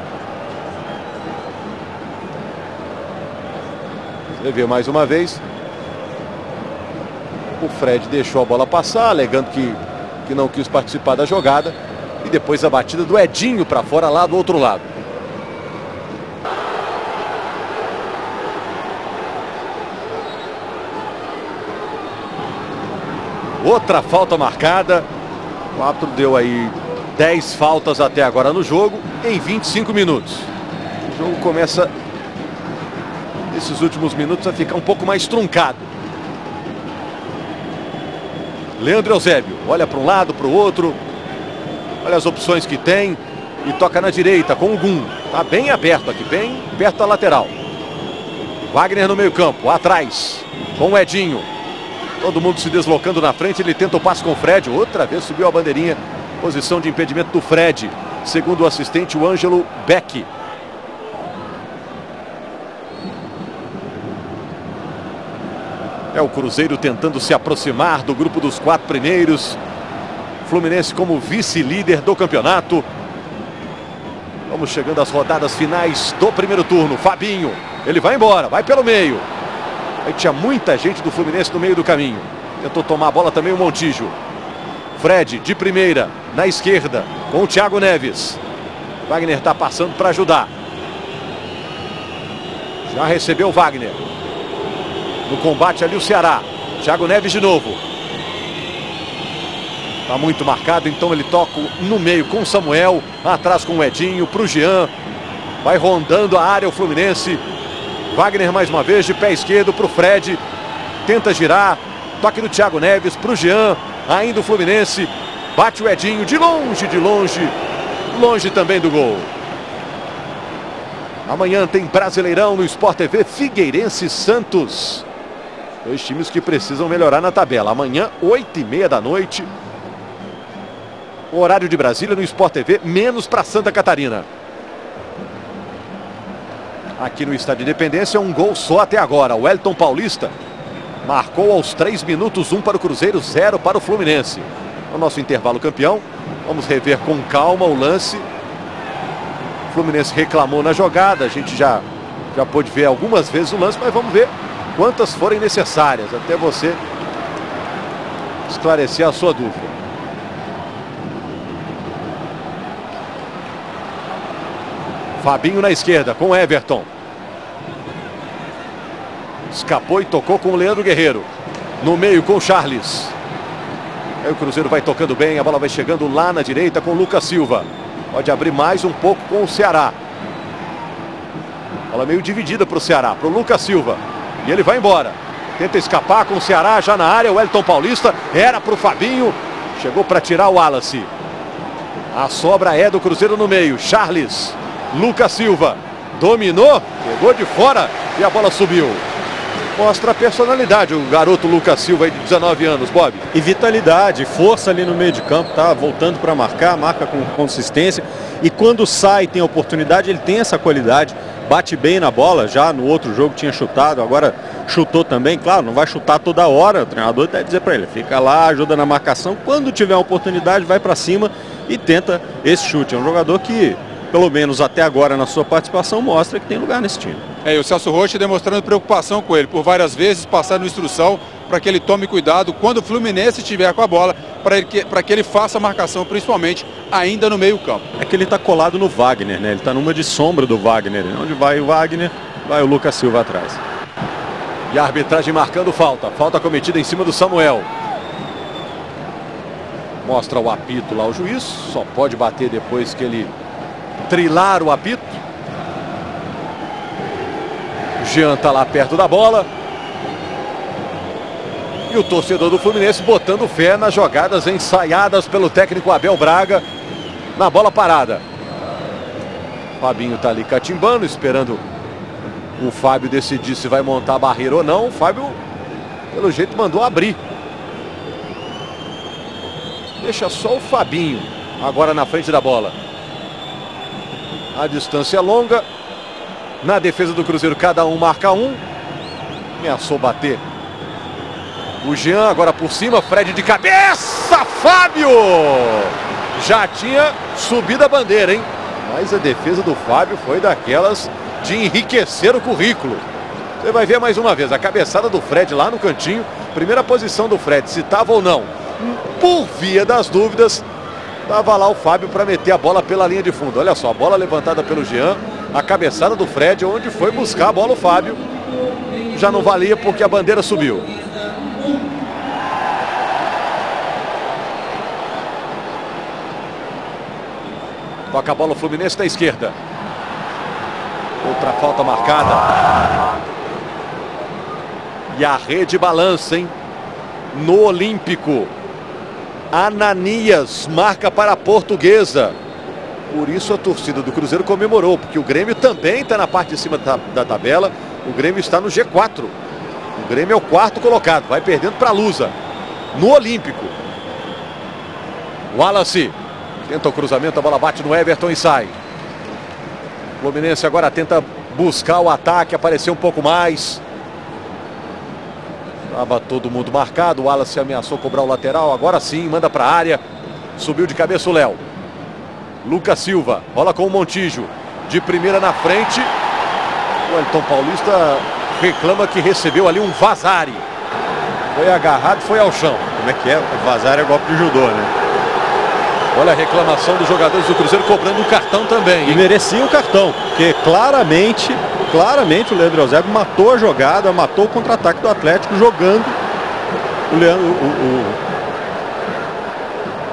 Você vê mais uma vez. O Fred deixou a bola passar, alegando que, que não quis participar da jogada. E depois a batida do Edinho para fora lá do outro lado. Outra falta marcada. O árbitro deu aí dez faltas até agora no jogo em vinte e cinco minutos. O jogo começa nesses últimos minutos a ficar um pouco mais truncado. Leandro Eusébio olha para um lado, para o outro. Olha as opções que tem e toca na direita com o Gum. Tá bem aberto aqui, bem perto da lateral. Wagner no meio campo, atrás com o Edinho. Todo mundo se deslocando na frente, ele tenta o passe com o Fred. Outra vez subiu a bandeirinha. Posição de impedimento do Fred. Segundo o assistente, o Ângelo Beck. É o Cruzeiro tentando se aproximar do grupo dos quatro primeiros. Fluminense como vice-líder do campeonato. Vamos chegando às rodadas finais do primeiro turno. Fabinho, ele vai embora, vai pelo meio. Aí tinha muita gente do Fluminense no meio do caminho. Tentou tomar a bola também o Montijo. Fred de primeira, na esquerda, com o Thiago Neves. Wagner está passando para ajudar. Já recebeu o Wagner. No combate ali o Ceará. Thiago Neves de novo. Está muito marcado, então ele toca no meio com o Samuel, atrás com o Edinho, para o Jean. Vai rondando a área o Fluminense. Wagner mais uma vez de pé esquerdo para o Fred. Tenta girar. Toque do Thiago Neves para o Jean. Ainda o Fluminense. Bate o Edinho de longe, de longe. Longe também do gol. Amanhã tem Brasileirão no Sport T V. Figueirense e Santos. Dois times que precisam melhorar na tabela. Amanhã, oito e meia da noite. Horário de Brasília no Sport T V, menos para Santa Catarina. Aqui no Estádio Independência, um gol só até agora. O Elton Paulista marcou aos três minutos, um para o Cruzeiro, zero para o Fluminense. O nosso intervalo campeão. Vamos rever com calma o lance. O Fluminense reclamou na jogada. A gente já, já pôde ver algumas vezes o lance, mas vamos ver quantas forem necessárias até você esclarecer a sua dúvida. Fabinho na esquerda com Everton. Escapou e tocou com o Leandro Guerreiro. No meio com o Charles. Aí o Cruzeiro vai tocando bem. A bola vai chegando lá na direita com o Lucas Silva. Pode abrir mais um pouco com o Ceará. Bola meio dividida para o Ceará. Para o Lucas Silva. E ele vai embora. Tenta escapar com o Ceará já na área. O Elton Paulista. Era para o Fabinho. Chegou para tirar o Wallace. A sobra é do Cruzeiro no meio. Charles. Lucas Silva dominou, pegou de fora e a bola subiu. Mostra a personalidade o garoto Lucas Silva aí de dezenove anos, Bob.
E vitalidade, força ali no meio de campo, tá voltando para marcar, marca com consistência. E quando sai, tem oportunidade, ele tem essa qualidade, bate bem na bola. Já no outro jogo tinha chutado, agora chutou também. Claro, não vai chutar toda hora, o treinador deve dizer para ele, fica lá, ajuda na marcação. Quando tiver uma oportunidade, vai para cima e tenta esse chute. É um jogador que, pelo menos até agora na sua participação, mostra que tem lugar nesse time.
É, e o Celso Roth demonstrando preocupação com ele, por várias vezes passando instrução para que ele tome cuidado quando o Fluminense estiver com a bola, para que, para que ele faça a marcação, principalmente ainda no meio campo.
É que ele está colado no Wagner, né? Ele está numa de sombra do Wagner. Onde vai o Wagner, vai o Lucas Silva atrás.
E a arbitragem marcando falta. Falta cometida em cima do Samuel. Mostra o apito lá o juiz. Só pode bater depois que ele trilar o apito. O Jean está lá perto da bola. E o torcedor do Fluminense botando fé nas jogadas ensaiadas pelo técnico Abel Braga na bola parada. Fabinho está ali catimbando, esperando o Fábio decidir se vai montar a barreira ou não. O Fábio, pelo jeito, mandou abrir. Deixa só o Fabinho agora na frente da bola. A distância é longa. Na defesa do Cruzeiro, cada um marca um. Ameaçou bater o Jean, agora por cima, Fred de cabeça, Fábio! Já tinha subido a bandeira, hein? Mas a defesa do Fábio foi daquelas de enriquecer o currículo. Você vai ver mais uma vez, a cabeçada do Fred lá no cantinho. Primeira posição do Fred, se estava ou não. Por via das dúvidas, estava lá o Fábio para meter a bola pela linha de fundo. Olha só, a bola levantada pelo Jean. A cabeçada do Fred, onde foi buscar a bola o Fábio. Já não valia porque a bandeira subiu. Toca a bola o Fluminense da esquerda. Outra falta marcada. E a rede balança, hein? No Olímpico. Ananias marca para a Portuguesa. Por isso a torcida do Cruzeiro comemorou, porque o Grêmio também está na parte de cima da, da tabela. O Grêmio está no G quatro. O Grêmio é o quarto colocado, vai perdendo para a Lusa. No Olímpico. Wallace tenta o cruzamento, a bola bate no Everton e sai. O Fluminense agora tenta buscar o ataque, aparecer um pouco mais. Estava todo mundo marcado, o Wallace ameaçou cobrar o lateral, agora sim, manda para a área. Subiu de cabeça o Léo. Lucas Silva, bola com o Montijo. De primeira na frente. O Elton Paulista reclama que recebeu ali um Vazari. Foi agarrado, foi ao chão.
Como é que é? O Vazari é golpe de judô, né?
Olha a reclamação dos jogadores do Cruzeiro cobrando um cartão também, hein?
E merecia o cartão, porque claramente, claramente o Leandro Eusébio matou a jogada, matou o contra-ataque do Atlético jogando o Leandro, o, o,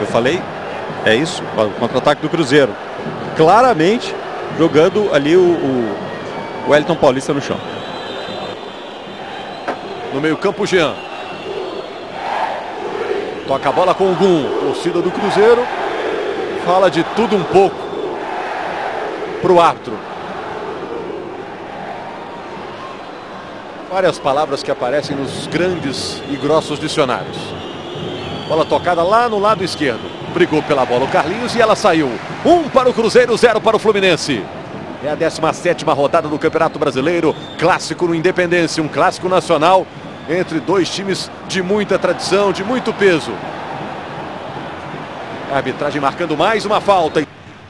Eu falei, é isso, o contra-ataque do Cruzeiro. Claramente jogando ali o, o, o Wellington Paulista no chão.
No meio campo, Jean. Toca a bola com o Gum. Torcida do Cruzeiro fala de tudo um pouco para o árbitro. Várias palavras que aparecem nos grandes e grossos dicionários. Bola tocada lá no lado esquerdo. Brigou pela bola o Carlinhos e ela saiu. Um para o Cruzeiro, zero para o Fluminense. É a décima sétima rodada do Campeonato Brasileiro. Clássico no Independência, um clássico nacional entre dois times de muita tradição, de muito peso. A arbitragem marcando mais uma falta.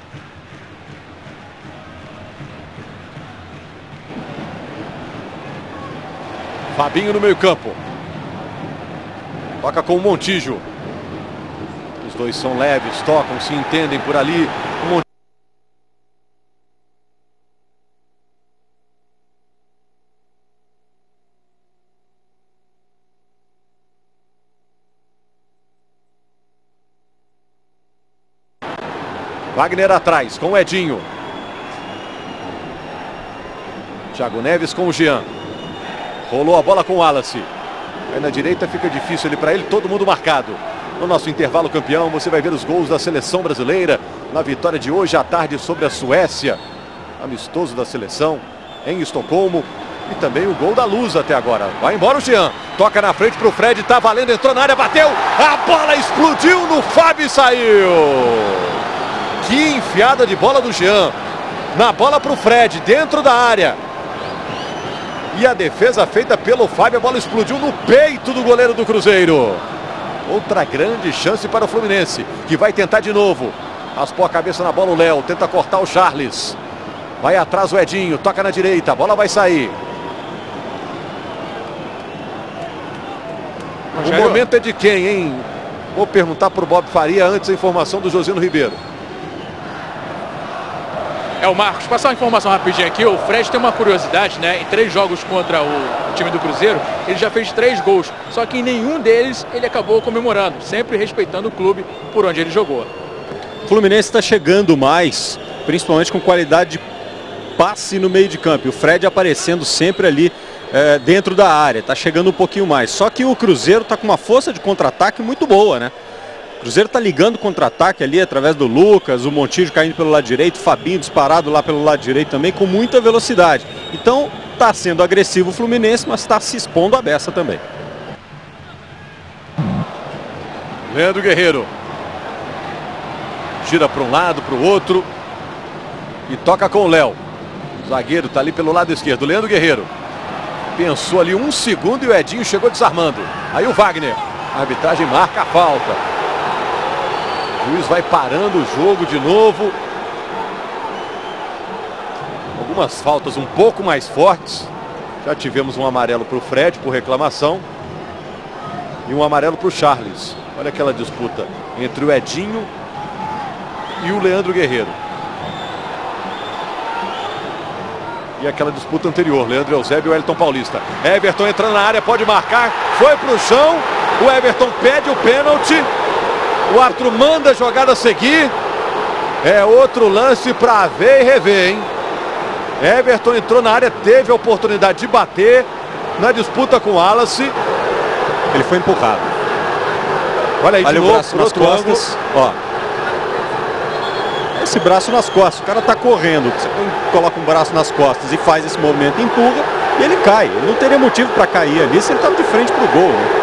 Fabinho no meio campo. Toca com o Montijo. Os dois são leves, tocam, se entendem por ali. O Montijo... Wagner atrás com o Edinho. Thiago Neves com o Jean. Rolou a bola com o Wallace. Aí na direita fica difícil ali para ele, todo mundo marcado. No nosso intervalo campeão, você vai ver os gols da seleção brasileira na vitória de hoje à tarde sobre a Suécia. Amistoso da seleção em Estocolmo. E também o gol da Luz até agora. Vai embora o Jean. Toca na frente para o Fred, tá valendo, entrou na área, bateu. A bola explodiu no Fábio e saiu. Que enfiada de bola do Jean. Na bola para o Fred, dentro da área. E a defesa feita pelo Fábio, a bola explodiu no peito do goleiro do Cruzeiro. Outra grande chance para o Fluminense, que vai tentar de novo. Raspou a cabeça na bola o Léo, tenta cortar o Charles. Vai atrás o Edinho, toca na direita, a bola vai sair. O momento é de quem, hein? Vou perguntar para o Bob Faria antes a informação do Josino Ribeiro.
É o Marcos, passar uma informação rapidinho aqui, o Fred tem uma curiosidade, né? Em três jogos contra o time do Cruzeiro, ele já fez três gols, só que em nenhum deles ele acabou comemorando, sempre respeitando o clube por onde ele jogou.
O Fluminense está chegando mais, principalmente com qualidade de passe no meio de campo. E o Fred aparecendo sempre ali é, dentro da área, está chegando um pouquinho mais. Só que o Cruzeiro está com uma força de contra-ataque muito boa, né? O Cruzeiro está ligando contra-ataque ali através do Lucas, o Montijo caindo pelo lado direito, o Fabinho disparado lá pelo lado direito também com muita velocidade. Então está sendo agressivo o Fluminense, mas está se expondo a beça também.
Leandro Guerreiro. Gira para um lado, para o outro. E toca com o Léo. O zagueiro está ali pelo lado esquerdo. Leandro Guerreiro. Pensou ali um segundo e o Edinho chegou desarmando. Aí o Wagner. A arbitragem marca a falta. O juiz vai parando o jogo de novo. Algumas faltas um pouco mais fortes. Já tivemos um amarelo para o Fred por reclamação. E um amarelo para o Charles. Olha aquela disputa entre o Edinho e o Leandro Guerreiro. E aquela disputa anterior, Leandro Eusébio e o Wellington Paulista. Everton entrando na área, pode marcar. Foi para o chão. O Everton pede o pênalti. O árbitro manda a jogada seguir. É outro lance para ver e rever, hein? Everton entrou na área, teve a oportunidade de bater na disputa com o Wallace.
Ele foi empurrado.
Olha aí,
olha
de
o
novo,
braço nas costas. Ó. Esse braço nas costas. O cara está correndo. Você coloca um braço nas costas e faz esse movimento, empurra e ele cai. Ele não teria motivo para cair ali se ele estava de frente para o gol, né?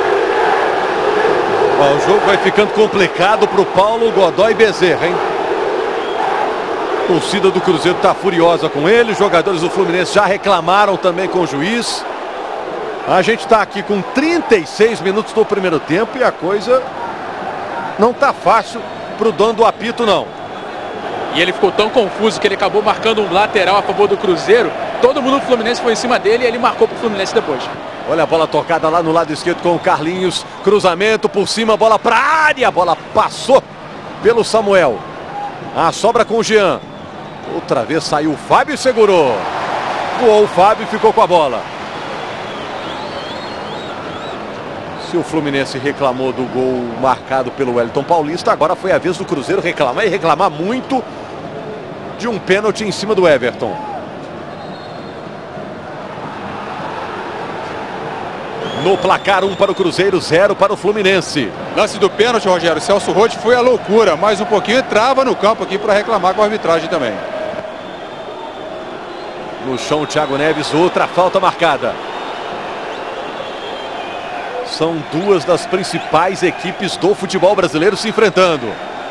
Ó, o jogo vai ficando complicado para o Paulo Godoy Bezerra, hein? A torcida do Cruzeiro está furiosa com ele. Os jogadores do Fluminense já reclamaram também com o juiz. A gente está aqui com trinta e seis minutos do primeiro tempo e a coisa não está fácil para o dono do apito, não.
E ele ficou tão confuso que ele acabou marcando um lateral a favor do Cruzeiro. Todo mundo do Fluminense foi em cima dele e ele marcou para o Fluminense depois.
Olha a bola tocada lá no lado esquerdo com o Carlinhos. Cruzamento por cima, bola para a área. A bola passou pelo Samuel. A sobra com o Jean. Outra vez saiu o Fábio e segurou. Voou o Fábio e ficou com a bola. Se o Fluminense reclamou do gol marcado pelo Wellington Paulista, agora foi a vez do Cruzeiro reclamar e reclamar muito de um pênalti em cima do Everton. No placar, um para o Cruzeiro, zero para o Fluminense.
Lance do pênalti, Rogério. Celso Roth foi a loucura. Mais um pouquinho entrava no campo aqui para reclamar com a arbitragem também.
No chão, o Thiago Neves, outra falta marcada. São duas das principais equipes do futebol brasileiro se enfrentando.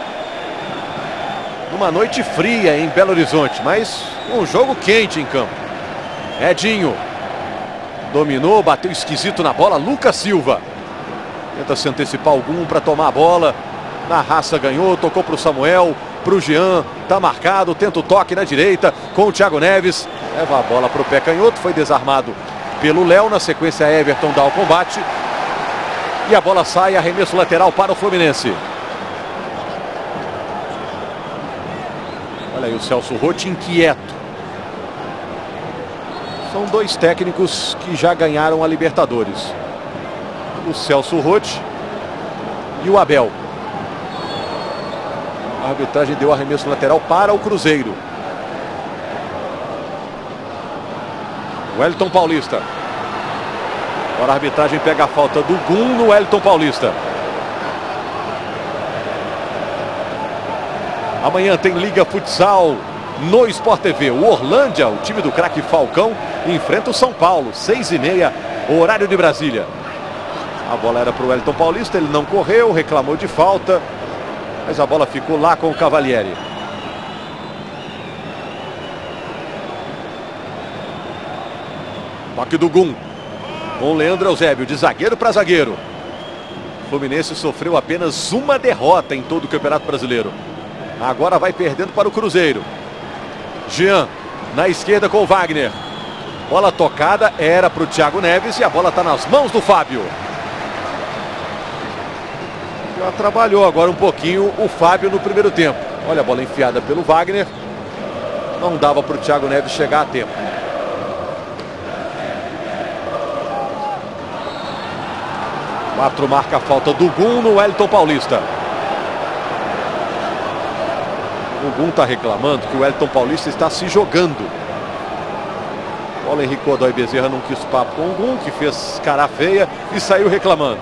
Numa noite fria em Belo Horizonte, mas um jogo quente em campo. Edinho. Dominou, bateu esquisito na bola. Lucas Silva. Tenta se antecipar algum para tomar a bola. Na raça ganhou, tocou para o Samuel, para o Jean. Tá marcado, tenta o toque na direita com o Thiago Neves. Leva a bola para o pé canhoto, foi desarmado pelo Léo. Na sequência, Everton dá o combate. E a bola sai, arremesso lateral para o Fluminense. Olha aí o Celso Roth inquieto. São dois técnicos que já ganharam a Libertadores. O Celso Roth e o Abel. A arbitragem deu arremesso lateral para o Cruzeiro. Wellington Paulista. Agora a arbitragem pega a falta do Gum no Wellington Paulista. Amanhã tem Liga Futsal no Sport T V. O Orlândia, o time do craque Falcão, enfrenta o São Paulo. Seis e meia, horário de Brasília. A bola era para o Wellington Paulista, ele não correu, reclamou de falta. Mas a bola ficou lá com o Cavalieri. Toque do Gum. Com o Leandro Eusébio, de zagueiro para zagueiro. O Fluminense sofreu apenas uma derrota em todo o Campeonato Brasileiro. Agora vai perdendo para o Cruzeiro. Jean, na esquerda com o Wagner. Bola tocada, era para o Thiago Neves e a bola está nas mãos do Fábio. Já trabalhou agora um pouquinho o Fábio no primeiro tempo. Olha a bola enfiada pelo Wagner. Não dava para o Thiago Neves chegar a tempo. quatro marca a falta do Gum no Wellington Paulista. O Gum está reclamando que o Wellington Paulista está se jogando. Paulo Henrique Godoy Bezerra não quis papo com o Gum, que fez cara feia e saiu reclamando.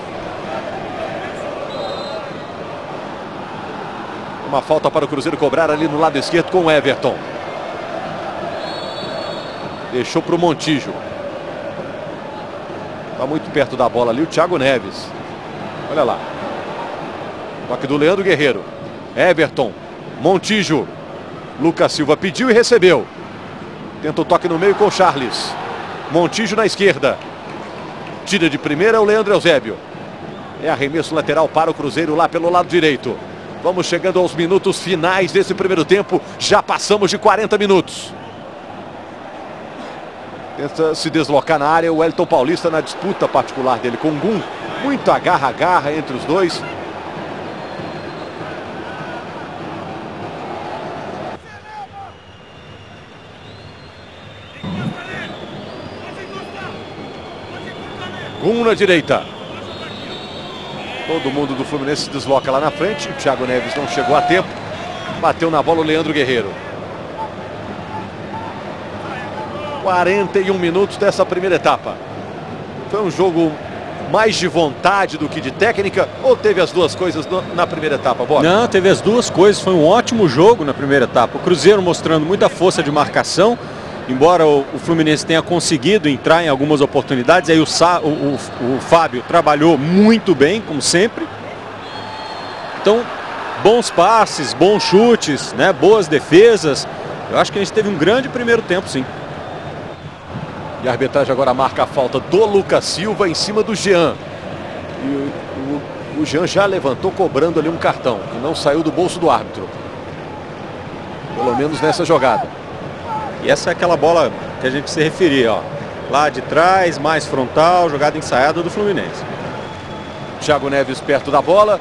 Uma falta para o Cruzeiro cobrar ali no lado esquerdo com o Everton. Deixou para o Montijo. Está muito perto da bola ali o Thiago Neves. Olha lá. Toque do Leandro Guerreiro. Everton. Montijo. Lucas Silva pediu e recebeu. Tenta o toque no meio com o Charles. Montijo na esquerda. Tira de primeira o Leandro Eusébio. É arremesso lateral para o Cruzeiro lá pelo lado direito. Vamos chegando aos minutos finais desse primeiro tempo. Já passamos de quarenta minutos. Tenta se deslocar na área o Wellington Paulista na disputa particular dele com o Gum. Muito agarra-agarra entre os dois. Gum na direita. Todo mundo do Fluminense se desloca lá na frente. O Thiago Neves não chegou a tempo. Bateu na bola o Leandro Guerreiro. quarenta e um minutos dessa primeira etapa. Foi um jogo mais de vontade do que de técnica, ou teve as duas coisas no, na primeira etapa, Bob?
Não, teve as duas coisas. Foi um ótimo jogo na primeira etapa. O Cruzeiro mostrando muita força de marcação, embora o, o Fluminense tenha conseguido entrar em algumas oportunidades. Aí o, Sa, o, o, o Fábio trabalhou muito bem, como sempre. Então, bons passes, bons chutes, né, boas defesas. Eu acho que a gente teve um grande primeiro tempo, sim.
E a arbitragem agora marca a falta do Lucas Silva em cima do Jean. E o, o, o Jean já levantou cobrando ali um cartão, que não saiu do bolso do árbitro. Pelo menos nessa jogada.
E essa é aquela bola que a gente se referia, ó. Lá de trás, mais frontal, jogada ensaiada do Fluminense.
Thiago Neves perto da bola.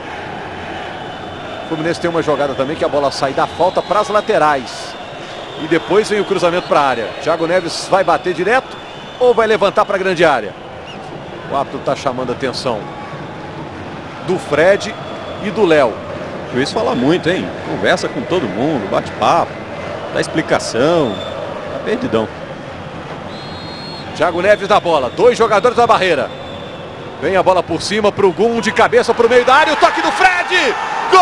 O Fluminense tem uma jogada também que a bola sai da falta para as laterais. E depois vem o cruzamento para a área. Thiago Neves vai bater direto ou vai levantar para a grande área? O árbitro está chamando a atenção do Fred e do Léo.
O juiz fala muito, hein? Conversa com todo mundo, bate papo, dá explicação. Tá perdidão.
Thiago Neves na bola, dois jogadores na barreira. Vem a bola por cima para o Gum, de cabeça para o meio da área, o toque do Fred! Gol!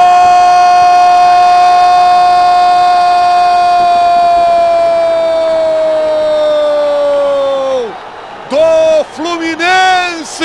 Do Fluminense!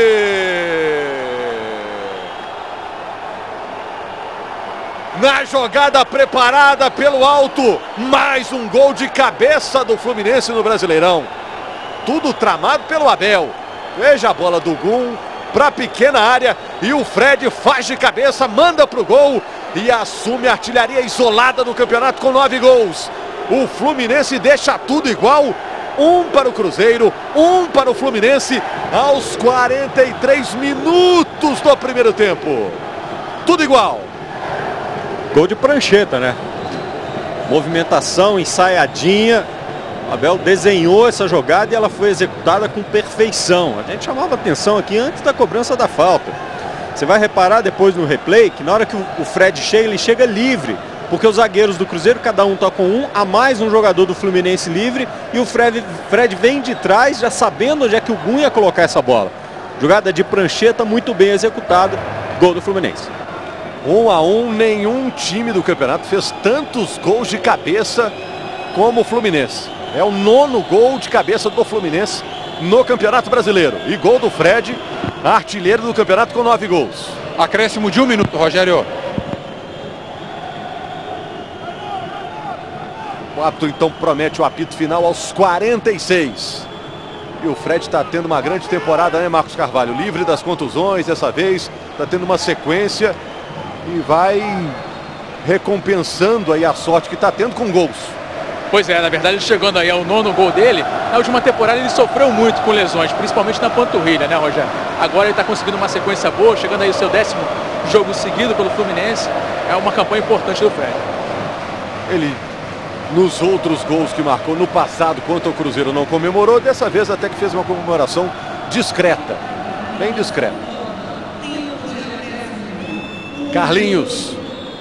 Na jogada preparada pelo alto, mais um gol de cabeça do Fluminense no Brasileirão. Tudo tramado pelo Abel. Veja a bola do Gum para a pequena área e o Fred faz de cabeça, manda para o gol e assume a artilharia isolada no campeonato com nove gols. O Fluminense deixa tudo igual. Um para o Cruzeiro, um para o Fluminense aos quarenta e três minutos do primeiro tempo. Tudo igual.
Gol de prancheta, né? Movimentação ensaiadinha. O Abel desenhou essa jogada e ela foi executada com perfeição. A gente chamava atenção aqui antes da cobrança da falta. Você vai reparar depois no replay que na hora que o Fred chega, ele chega livre. Porque os zagueiros do Cruzeiro, cada um está com um, a mais um jogador do Fluminense livre. E o Fred, Fred vem de trás, já sabendo onde é que o Gum ia colocar essa bola. Jogada de prancheta, muito bem executada. Gol do Fluminense.
Um a um, nenhum time do campeonato fez tantos gols de cabeça como o Fluminense. É o nono gol de cabeça do Fluminense no Campeonato Brasileiro. E gol do Fred, artilheiro do campeonato com nove gols.
Acréscimo de um minuto, Rogério.
O árbitro então promete o apito final aos quarenta e seis. E o Fred está tendo uma grande temporada, né, Marcos Carvalho? Livre das contusões dessa vez, está tendo uma sequência e vai recompensando aí a sorte que está tendo com gols.
Pois é, na verdade, chegando aí ao nono gol dele, na última temporada ele sofreu muito com lesões, principalmente na panturrilha, né, Rogério? Agora ele está conseguindo uma sequência boa, chegando aí o seu décimo jogo seguido pelo Fluminense. É uma campanha importante do Fred.
Ele, nos outros gols que marcou no passado contra o Cruzeiro, não comemorou. Dessa vez até que fez uma comemoração discreta, bem discreta. Carlinhos.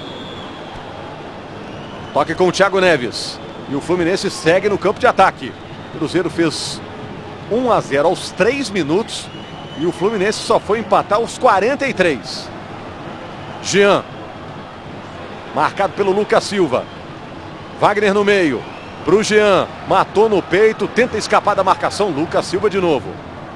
Toque com o Thiago Neves. E o Fluminense segue no campo de ataque. O Cruzeiro fez um a zero aos três minutos. E o Fluminense só foi empatar aos quarenta e três. Jean. Marcado pelo Lucas Silva. Wagner no meio. Pro Jean. Matou no peito. Tenta escapar da marcação. Lucas Silva de novo.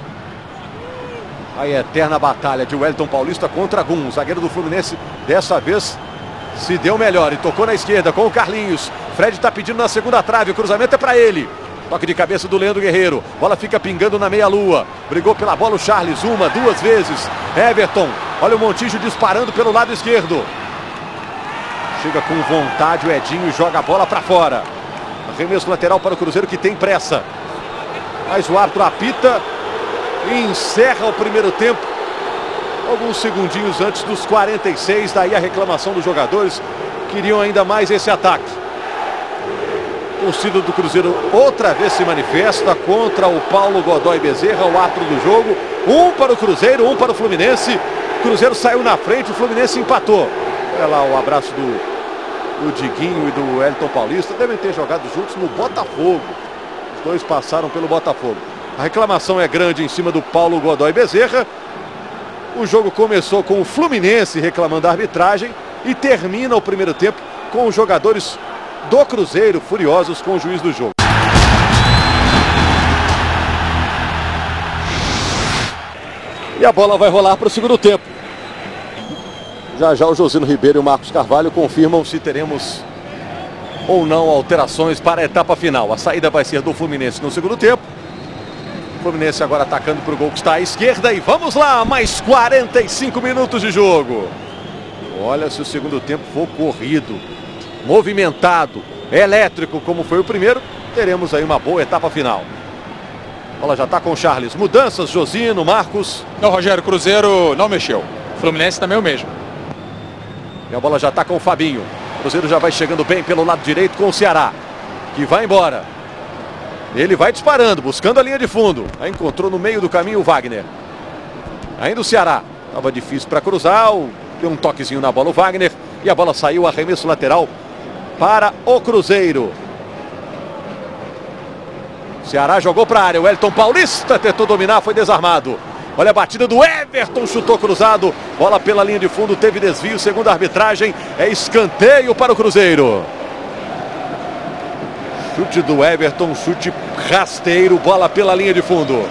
A eterna batalha de Wellington Paulista contra Gum. O zagueiro do Fluminense dessa vez se deu melhor e tocou na esquerda com o Carlinhos. Fred está pedindo na segunda trave. O cruzamento é para ele. Toque de cabeça do Leandro Guerreiro. Bola fica pingando na meia-lua. Brigou pela bola o Charles. Uma, duas vezes. Everton. Olha o Montijo disparando pelo lado esquerdo. Chega com vontade o Edinho e joga a bola para fora. Arremesso lateral para o Cruzeiro que tem pressa. Mas o árbitro apita e encerra o primeiro tempo. Alguns segundinhos antes dos quarenta e seis. Daí a reclamação dos jogadores. Queriam ainda mais esse ataque. O torcida do Cruzeiro outra vez se manifesta contra o Paulo Godoy Bezerra, o árbitro do jogo. Um para o Cruzeiro, um para o Fluminense. O Cruzeiro saiu na frente, o Fluminense empatou. Olha lá o abraço do, do Diguinho e do Wellington Paulista. Devem ter jogado juntos no Botafogo. Os dois passaram pelo Botafogo. A reclamação é grande em cima do Paulo Godoy Bezerra. O jogo começou com o Fluminense reclamando da arbitragem e termina o primeiro tempo com os jogadores do Cruzeiro furiosos com o juiz do jogo. E a bola vai rolar para o segundo tempo. Já já o Josino Ribeiro e o Marcos Carvalho confirmam se teremos ou não alterações para a etapa final. A saída vai ser do Fluminense no segundo tempo. O Fluminense agora atacando para o gol que está à esquerda. E vamos lá, mais quarenta e cinco minutos de jogo. Olha, se o segundo tempo for corrido, movimentado, elétrico como foi o primeiro, teremos aí uma boa etapa final. A bola já está com o Charles. Mudanças, Josino, Marcos.
Não, Rogério, Cruzeiro não mexeu.
O Fluminense também é o mesmo.
E a bola já está com o Fabinho. O Cruzeiro já vai chegando bem pelo lado direito com o Ceará, que vai embora. Ele vai disparando, buscando a linha de fundo. Aí encontrou no meio do caminho o Wagner. Ainda o Ceará. Estava difícil para cruzar. Deu um toquezinho na bola o Wagner. E a bola saiu, arremesso lateral para o Cruzeiro. Ceará jogou para a área. O Wellington Paulista tentou dominar, foi desarmado. Olha a batida do Everton, chutou cruzado. Bola pela linha de fundo, teve desvio. Segundo a arbitragem, é escanteio para o Cruzeiro. Chute do Everton, chute rasteiro, bola pela linha de fundo.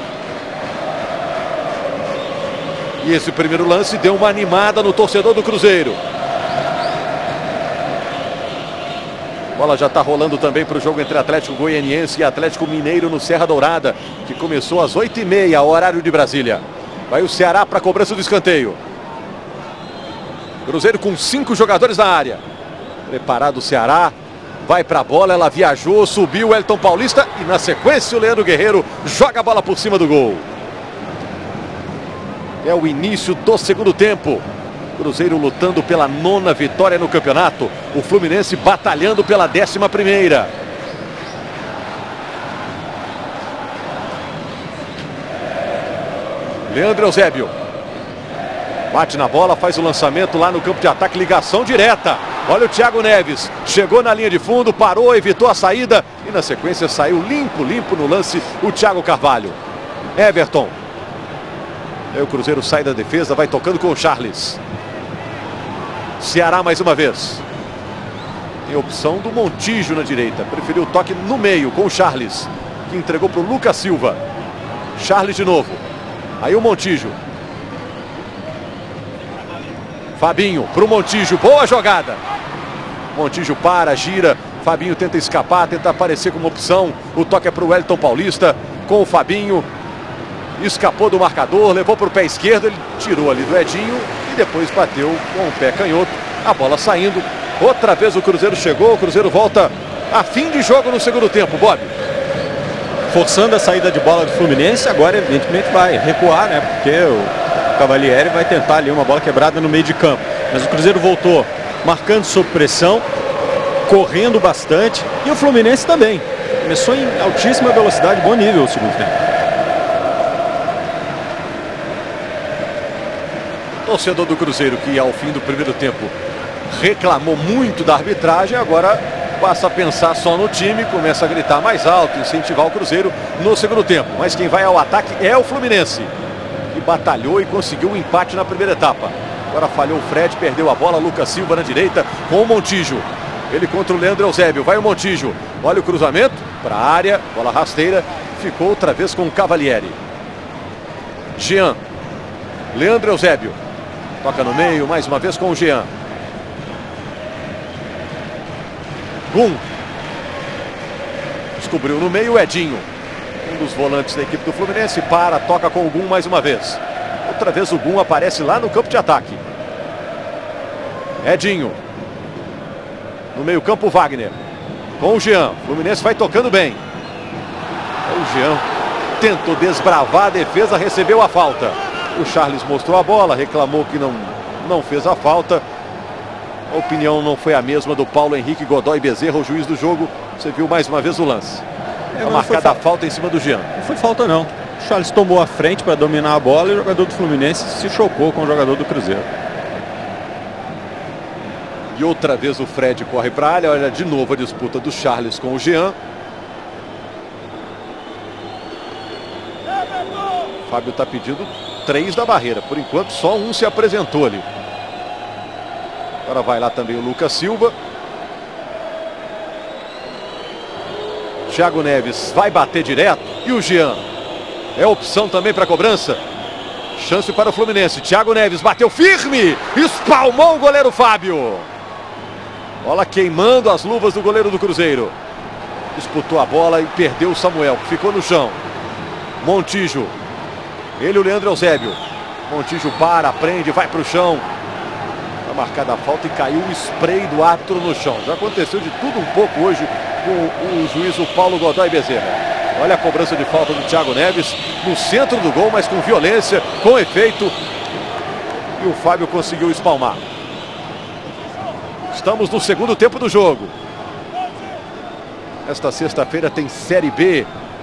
E esse primeiro lance deu uma animada no torcedor do Cruzeiro. Bola já está rolando também para o jogo entre Atlético Goianiense e Atlético Mineiro no Serra Dourada, que começou às oito e meia, horário de Brasília. Vai o Ceará para a cobrança do escanteio. Cruzeiro com cinco jogadores na área. Preparado o Ceará. Vai para a bola, ela viajou, subiu o Wellington Paulista e na sequência o Leandro Guerreiro joga a bola por cima do gol. É o início do segundo tempo. Cruzeiro lutando pela nona vitória no campeonato. O Fluminense batalhando pela décima primeira. Leandro Eusébio. Bate na bola, faz o lançamento lá no campo de ataque, ligação direta. Olha o Thiago Neves, chegou na linha de fundo, parou, evitou a saída e na sequência saiu limpo, limpo no lance o Thiago Carvalho. Everton. Aí o Cruzeiro sai da defesa, vai tocando com o Charles. Ceará mais uma vez. Tem a opção do Montijo na direita, preferiu o toque no meio com o Charles, que entregou para o Lucas Silva. Charles de novo. Aí o Montijo. Fabinho para o Montijo, boa jogada. Montijo para, gira. Fabinho tenta escapar, tenta aparecer como opção. O toque é para o Wellington Paulista com o Fabinho. Escapou do marcador, levou para o pé esquerdo. Ele tirou ali do Edinho e depois bateu com o pé canhoto. A bola saindo. Outra vez o Cruzeiro chegou. O Cruzeiro volta a fim de jogo no segundo tempo, Bob.
Forçando a saída de bola do Fluminense, agora evidentemente vai recuar, né? Porque o Cavalieri vai tentar ali uma bola quebrada no meio de campo. Mas o Cruzeiro voltou marcando sob pressão, correndo bastante. E o Fluminense também. Começou em altíssima velocidade, bom nível o segundo tempo.
Torcedor do Cruzeiro que ao fim do primeiro tempo reclamou muito da arbitragem, agora passa a pensar só no time, começa a gritar mais alto, incentivar o Cruzeiro no segundo tempo. Mas quem vai ao ataque é o Fluminense, que batalhou e conseguiu um empate na primeira etapa. Agora falhou o Fred, perdeu a bola, Lucas Silva na direita com o Montijo. Ele contra o Leandro Eusébio, vai o Montijo. Olha o cruzamento para a área, bola rasteira, ficou outra vez com o Cavalieri. Jean, Leandro Eusébio. Toca no meio, mais uma vez com o Jean. Gum. Descobriu no meio o Edinho. Um dos volantes da equipe do Fluminense para, toca com o Gum mais uma vez. Outra vez o Gum aparece lá no campo de ataque. Edinho. No meio campo Wagner. Com o Jean. O Fluminense vai tocando bem. O Jean tentou desbravar a defesa, recebeu a falta. O Charles mostrou a bola, reclamou que não, não fez a falta. A opinião não foi a mesma do Paulo Henrique Godoy Bezerra, o juiz do jogo. Você viu mais uma vez o lance. É, a marcada a falta em cima do Jean.
Não foi falta não. O Charles tomou a frente para dominar a bola e o jogador do Fluminense se chocou com o jogador do Cruzeiro.
E outra vez o Fred corre para a área. Olha de novo a disputa do Charles com o Jean. O Fábio está pedindo três da barreira. Por enquanto só um se apresentou ali. Agora vai lá também o Lucas Silva. Thiago Neves vai bater direto. E o Jean. É opção também para a cobrança. Chance para o Fluminense. Thiago Neves bateu firme. Espalmou o goleiro Fábio. Bola queimando as luvas do goleiro do Cruzeiro. Disputou a bola e perdeu o Samuel, que ficou no chão. Montijo. Ele e o Leandro Eusébio. Montijo para, prende, vai para o chão. Está marcada a falta e caiu o spray do árbitro no chão. Já aconteceu de tudo um pouco hoje com o juiz o Paulo Godoy Bezerra. Olha a cobrança de falta do Thiago Neves no centro do gol, mas com violência, com efeito. E o Fábio conseguiu espalmar. Estamos no segundo tempo do jogo. Esta sexta-feira tem Série B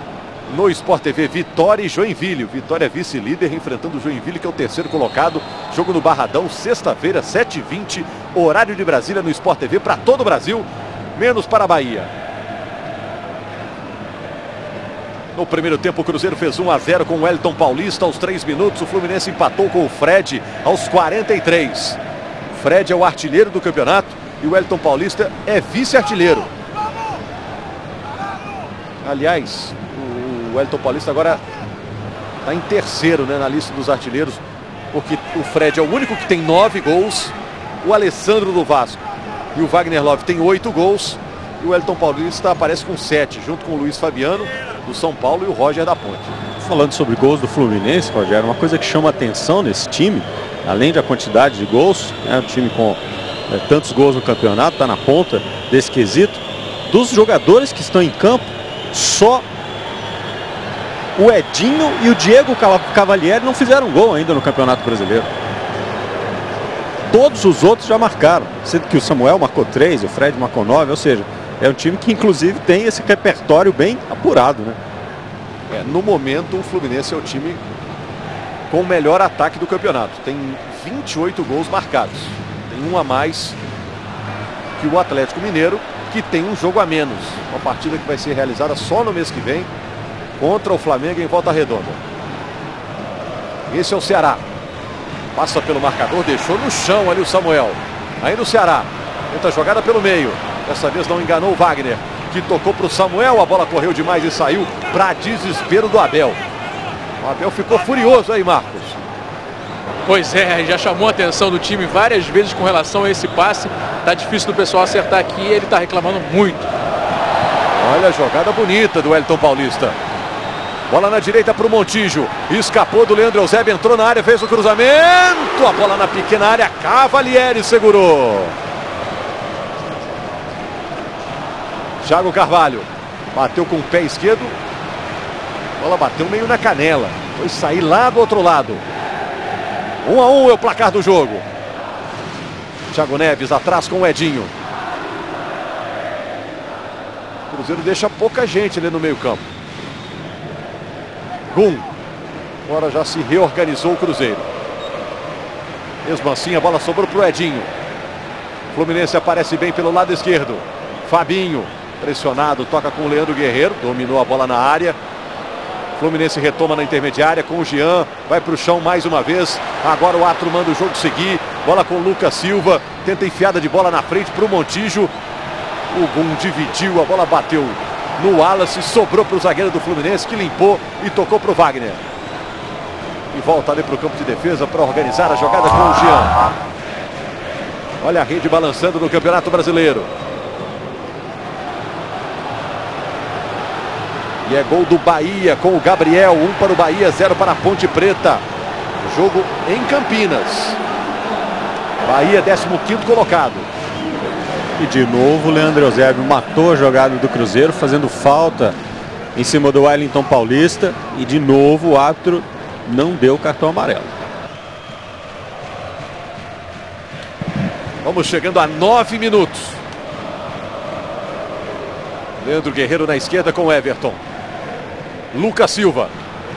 no Sport T V, Vitória e Joinville. Vitória vice-líder enfrentando o Joinville, que é o terceiro colocado. Jogo no Barradão, sexta-feira, sete e vinte, horário de Brasília no Sport T V para todo o Brasil, menos para a Bahia. No primeiro tempo, o Cruzeiro fez um a zero com o Wellington Paulista aos três minutos. O Fluminense empatou com o Fred aos quarenta e três. O Fred é o artilheiro do campeonato e o Wellington Paulista é vice-artilheiro. Aliás, o Wellington Paulista agora está em terceiro, né, na lista dos artilheiros, porque o Fred é o único que tem nove gols, o Alessandro do Vasco e o Wagner Love tem oito gols, e o Wellington Paulista aparece com sete, junto com o Luiz Fabiano do São Paulo e o Roger da Ponte.
Falando sobre gols do Fluminense, Rogério, uma coisa que chama atenção nesse time, além da quantidade de gols, é um time com é, tantos gols no campeonato, está na ponta desse quesito, dos jogadores que estão em campo, só o Edinho e o Diego Cavalieri não fizeram gol ainda no Campeonato Brasileiro. Todos os outros já marcaram, sendo que o Samuel marcou três, o Fred marcou nove, ou seja, é um time que inclusive tem esse repertório bem apurado, né?
É, no momento o Fluminense é o time com o melhor ataque do campeonato. Tem vinte e oito gols marcados. Tem um a mais que o Atlético Mineiro, que tem um jogo a menos. Uma partida que vai ser realizada só no mês que vem contra o Flamengo em Volta Redonda. Esse é o Ceará. Passa pelo marcador, deixou no chão ali o Samuel. Aí no Ceará. Tenta a jogada pelo meio. Dessa vez não enganou o Wagner, que tocou para o Samuel. A bola correu demais e saiu para desespero do Abel. O Abel ficou furioso aí, Marcos.
Pois é, já chamou a atenção do time várias vezes com relação a esse passe. Tá difícil do pessoal acertar aqui e ele tá reclamando muito.
Olha a jogada bonita do Wellington Paulista. Bola na direita para o Montijo. Escapou do Leandro Eusébio, entrou na área, fez o cruzamento. A bola na pequena área, Cavalieri segurou. Thiago Carvalho bateu com o pé esquerdo. A bola bateu meio na canela. Foi sair lá do outro lado. Um a um é o placar do jogo. Thiago Neves atrás com o Edinho. O Cruzeiro deixa pouca gente ali no meio campo. Gum. Agora já se reorganizou o Cruzeiro. Mesmo assim a bola sobrou para o Edinho. O Fluminense aparece bem pelo lado esquerdo. Fabinho pressionado, toca com o Leandro Guerreiro. Dominou a bola na área. Fluminense retoma na intermediária com o Jean, vai para o chão mais uma vez. Agora o Atro manda o jogo seguir. Bola com o Lucas Silva, tenta enfiada de bola na frente para o Montijo. O Gum dividiu, a bola bateu no Wallace, sobrou para o zagueiro do Fluminense, que limpou e tocou para o Wagner. E volta ali para o campo de defesa para organizar a jogada com o Jean. Olha a rede balançando no Campeonato Brasileiro. E é gol do Bahia com o Gabriel. Um para o Bahia, zero para a Ponte Preta. Jogo em Campinas. Bahia, décimo quinto colocado.
E de novo o Leandro Eusébio matou a jogada do Cruzeiro, fazendo falta em cima do Wellington Paulista. E de novo o árbitro não deu cartão amarelo.
Vamos chegando a nove minutos. Leandro Guerreiro na esquerda com o Everton. Lucas Silva.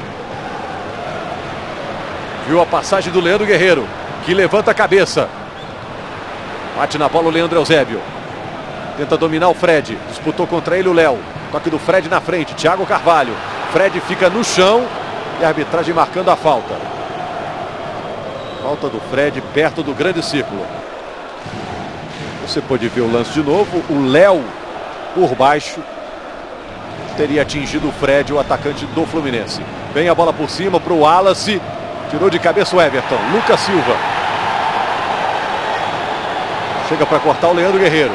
Viu a passagem do Leandro Guerreiro, que levanta a cabeça. Bate na bola o Leandro Eusébio. Tenta dominar o Fred. Disputou contra ele o Léo. Toque do Fred na frente. Thiago Carvalho. Fred fica no chão. E a arbitragem marcando a falta. Falta do Fred perto do grande círculo. Você pode ver o lance de novo. O Léo, por baixo, teria atingido o Fred, o atacante do Fluminense. Vem a bola por cima para o Wallace. Tirou de cabeça o Everton. Lucas Silva. Chega para cortar o Leandro Guerreiro.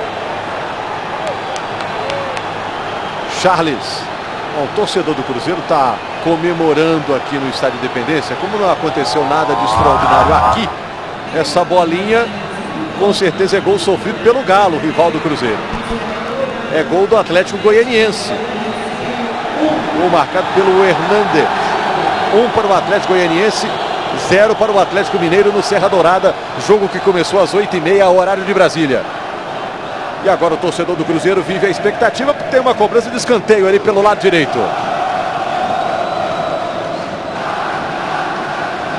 Charles. Bom, o torcedor do Cruzeiro está comemorando aqui no Estádio Independência. Como não aconteceu nada de extraordinário aqui, essa bolinha com certeza é gol sofrido pelo Galo, rival do Cruzeiro. É gol do Atlético Goianiense. Gol marcado pelo Hernandes. Um para o Atlético Goianiense, zero para o Atlético Mineiro no Serra Dourada. Jogo que começou às oito e meia, horário de Brasília. E agora o torcedor do Cruzeiro vive a expectativa, porque tem uma cobrança de escanteio ali pelo lado direito.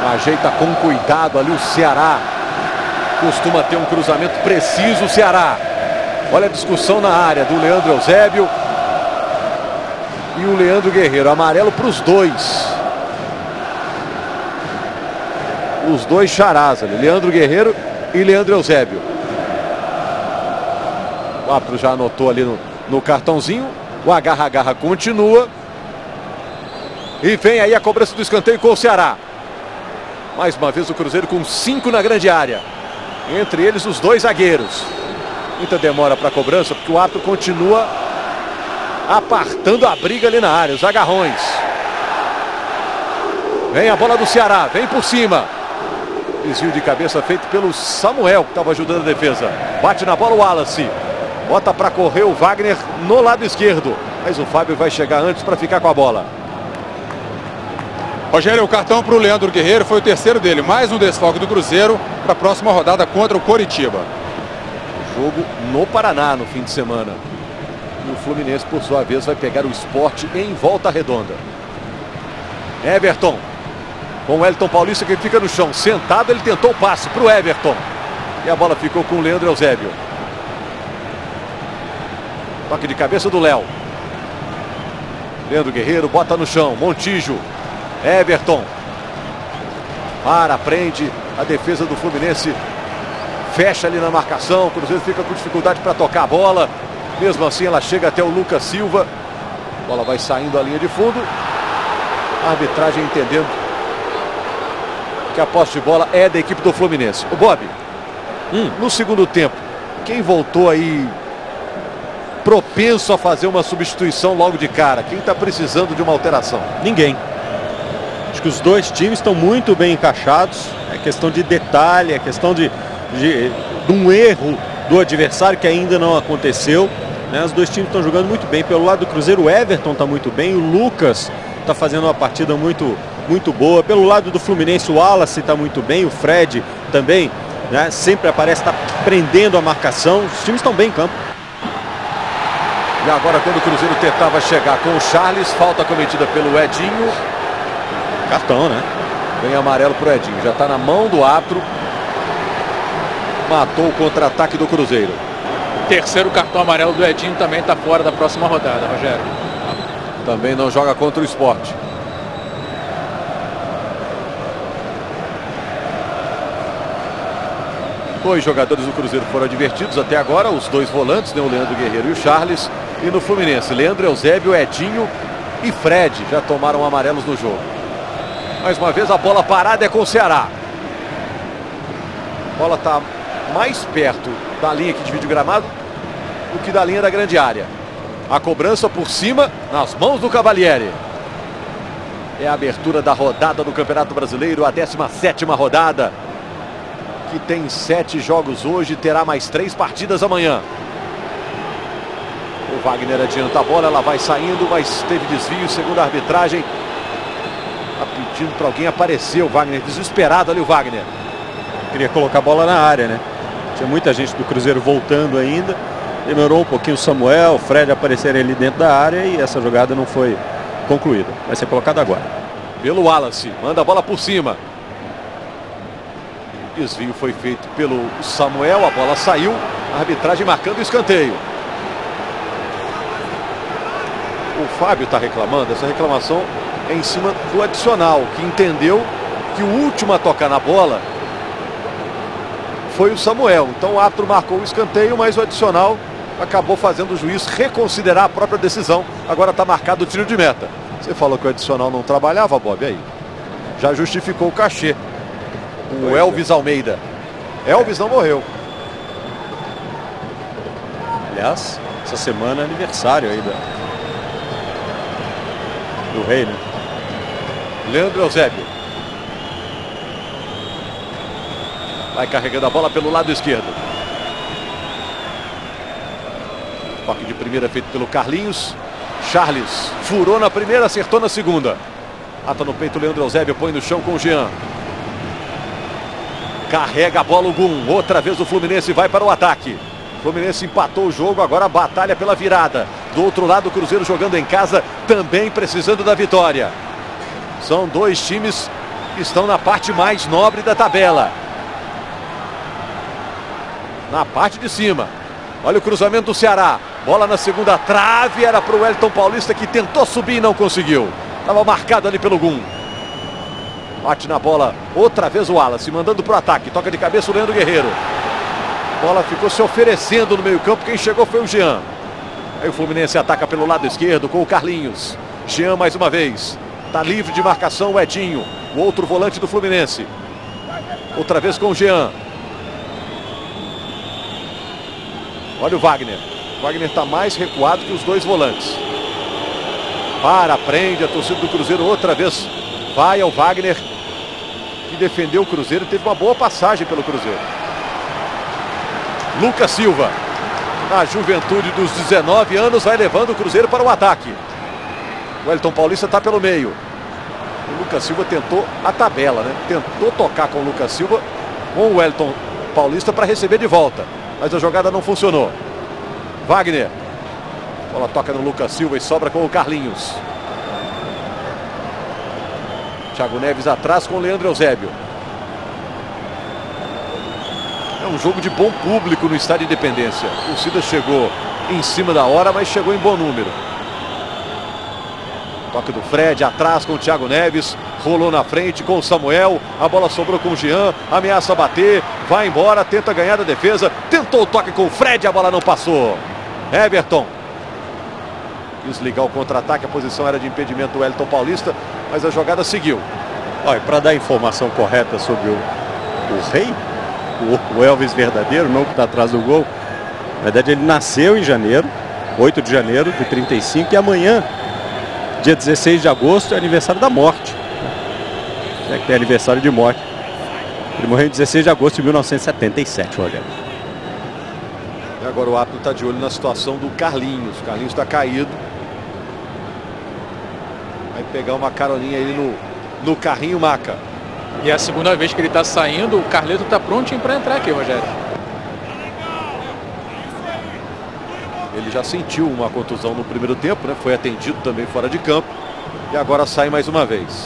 Ajeita com cuidado ali o Ceará. Costuma ter um cruzamento preciso o Ceará. Olha a discussão na área do Leandro Eusébio e o Leandro Guerreiro. Amarelo para os dois. Os dois charás ali. Leandro Guerreiro e Leandro Eusébio. O árbitro já anotou ali no, no cartãozinho. O agarra-agarra continua. E vem aí a cobrança do escanteio com o Ceará. Mais uma vez o Cruzeiro com cinco na grande área. Entre eles os dois zagueiros. Muita demora para a cobrança porque o árbitro continua apartando a briga ali na área. Os agarrões. Vem a bola do Ceará. Vem por cima. Desvio de cabeça feito pelo Samuel, que estava ajudando a defesa. Bate na bola o Wallace. Bota para correr o Wagner no lado esquerdo. Mas o Fábio vai chegar antes para ficar com a bola.
Rogério, o cartão para o Leandro Guerreiro foi o terceiro dele. Mais um desfalque do Cruzeiro para a próxima rodada contra o Coritiba.
Jogo no Paraná no fim de semana. E o Fluminense, por sua vez, vai pegar o Sport em Volta Redonda. Everton. Com o Elton Paulista que fica no chão. Sentado, ele tentou o passe para o Everton. E a bola ficou com o Leandro Eusébio. Toque de cabeça do Léo. Leandro Guerreiro bota no chão. Montijo. Everton. Para, prende. A defesa do Fluminense fecha ali na marcação. O Cruzeiro fica com dificuldade para tocar a bola. Mesmo assim ela chega até o Lucas Silva. A bola vai saindo da linha de fundo. A arbitragem entendendo que a posse de bola é da equipe do Fluminense. O Bob, hum. no segundo tempo, quem voltou aí propenso a fazer uma substituição logo de cara? Quem está precisando de uma alteração?
Ninguém. Acho que os dois times estão muito bem encaixados. É questão de detalhe, é questão de, de, de um erro do adversário que ainda não aconteceu. Né? Os dois times estão jogando muito bem. Pelo lado do Cruzeiro, o Everton está muito bem, o Lucas está fazendo uma partida muito, muito boa. Pelo lado do Fluminense, o Wallace está muito bem, o Fred também, né? Sempre aparece, está prendendo a marcação. Os times estão bem em campo.
E agora, quando o Cruzeiro tentava chegar com o Charles, falta cometida pelo Edinho.
Cartão, né?
Vem amarelo pro Edinho. Já está na mão do árbitro. Matou o contra-ataque do Cruzeiro.
Terceiro cartão amarelo do Edinho também está fora da próxima rodada, Rogério.
Também não joga contra o Sport. Dois jogadores do Cruzeiro foram advertidos até agora. Os dois volantes, né, o Leandro Guerreiro e o Charles. E no Fluminense, Leandro Eusébio, Edinho e Fred já tomaram amarelos no jogo. Mais uma vez a bola parada é com o Ceará. A bola está mais perto da linha que divide o gramado do que da linha da grande área. A cobrança por cima, nas mãos do Cavalieri. É a abertura da rodada do Campeonato Brasileiro, a décima sétima rodada. Que tem sete jogos hoje, terá mais três partidas amanhã. O Wagner adianta a bola, ela vai saindo, mas teve desvio, segundo a arbitragem. Está pedindo para alguém aparecer, o Wagner, desesperado ali o Wagner.
Queria colocar a bola na área, né? Tinha muita gente do Cruzeiro voltando ainda. Demorou um pouquinho o Samuel, o Fred aparecerem ali dentro da área e essa jogada não foi concluída. Vai ser colocada agora.
Pelo Wallace, manda a bola por cima. O desvio foi feito pelo Samuel, a bola saiu. A arbitragem marcando o escanteio. O Fábio está reclamando, essa reclamação é em cima do adicional, que entendeu que o último a tocar na bola foi o Samuel. Então o árbitro marcou o escanteio, mas o adicional acabou fazendo o juiz reconsiderar a própria decisão. Agora está marcado o tiro de meta. Você falou que o adicional não trabalhava, Bob, aí. Já justificou o cachê. O pois Elvis é. Almeida. Elvis não morreu.
Aliás, essa semana é aniversário aí da... do rei, né?
Leandro Eusébio. Vai carregando a bola pelo lado esquerdo. Toque de primeira feito pelo Carlinhos. Charles furou na primeira, acertou na segunda. Mata no peito o Leandro Eusébio, põe no chão com o Jean. Carrega a bola o Gum. Outra vez o Fluminense vai para o ataque. O Fluminense empatou o jogo, agora a batalha pela virada. Do outro lado o Cruzeiro jogando em casa, também precisando da vitória. São dois times estão na parte mais nobre da tabela. Na parte de cima. Olha o cruzamento do Ceará. Bola na segunda trave. Era para o Wellington Paulista, que tentou subir e não conseguiu. Estava marcado ali pelo Gum. Bate na bola. Outra vez o Wallace, mandando para o ataque. Toca de cabeça o Leandro Guerreiro. A bola ficou se oferecendo no meio campo. Quem chegou foi o Jean. Aí o Fluminense ataca pelo lado esquerdo com o Carlinhos. Jean mais uma vez. Está livre de marcação o Edinho. O outro volante do Fluminense. Outra vez com o Jean. Olha o Wagner. O Wagner está mais recuado que os dois volantes. Para, prende a torcida do Cruzeiro outra vez. Vai ao Wagner, que defendeu o Cruzeiro. Teve uma boa passagem pelo Cruzeiro. Lucas Silva, na juventude dos dezenove anos, vai levando o Cruzeiro para o ataque. O Wellington Paulista está pelo meio. O Lucas Silva tentou a tabela, né? Tentou tocar com o Lucas Silva, com o Wellington Paulista para receber de volta. Mas a jogada não funcionou. Wagner. A bola toca no Lucas Silva e sobra com o Carlinhos. Thiago Neves atrás com o Leandro Eusébio. É um jogo de bom público no Estádio Independência. A torcida chegou em cima da hora, mas chegou em bom número. Toque do Fred atrás com o Thiago Neves. Rolou na frente com o Samuel. A bola sobrou com o Jean. Ameaça bater. Vai embora. Tenta ganhar da defesa. Tentou o toque com o Fred. A bola não passou. Everton. Quis ligar o contra-ataque. A posição era de impedimento do Wellington Paulista. Mas a jogada seguiu.
Olha, para dar a informação correta sobre o, o Rei, o, o Elvis verdadeiro, não que está atrás do gol. Na verdade, ele nasceu em janeiro, oito de janeiro de trinta e cinco. E amanhã, dia dezesseis de agosto, é aniversário da morte. É que tem aniversário de morte. Ele morreu em dezesseis de agosto de mil novecentos e setenta e sete, Rogério.
E agora o árbitro está de olho na situação do Carlinhos. O Carlinhos está caído. Vai pegar uma caroninha aí no, no carrinho Maca.
E é a segunda vez que ele está saindo. O Carleto está prontinho para entrar aqui, Rogério.
Ele já sentiu uma contusão no primeiro tempo, né? Foi atendido também fora de campo. E agora sai mais uma vez.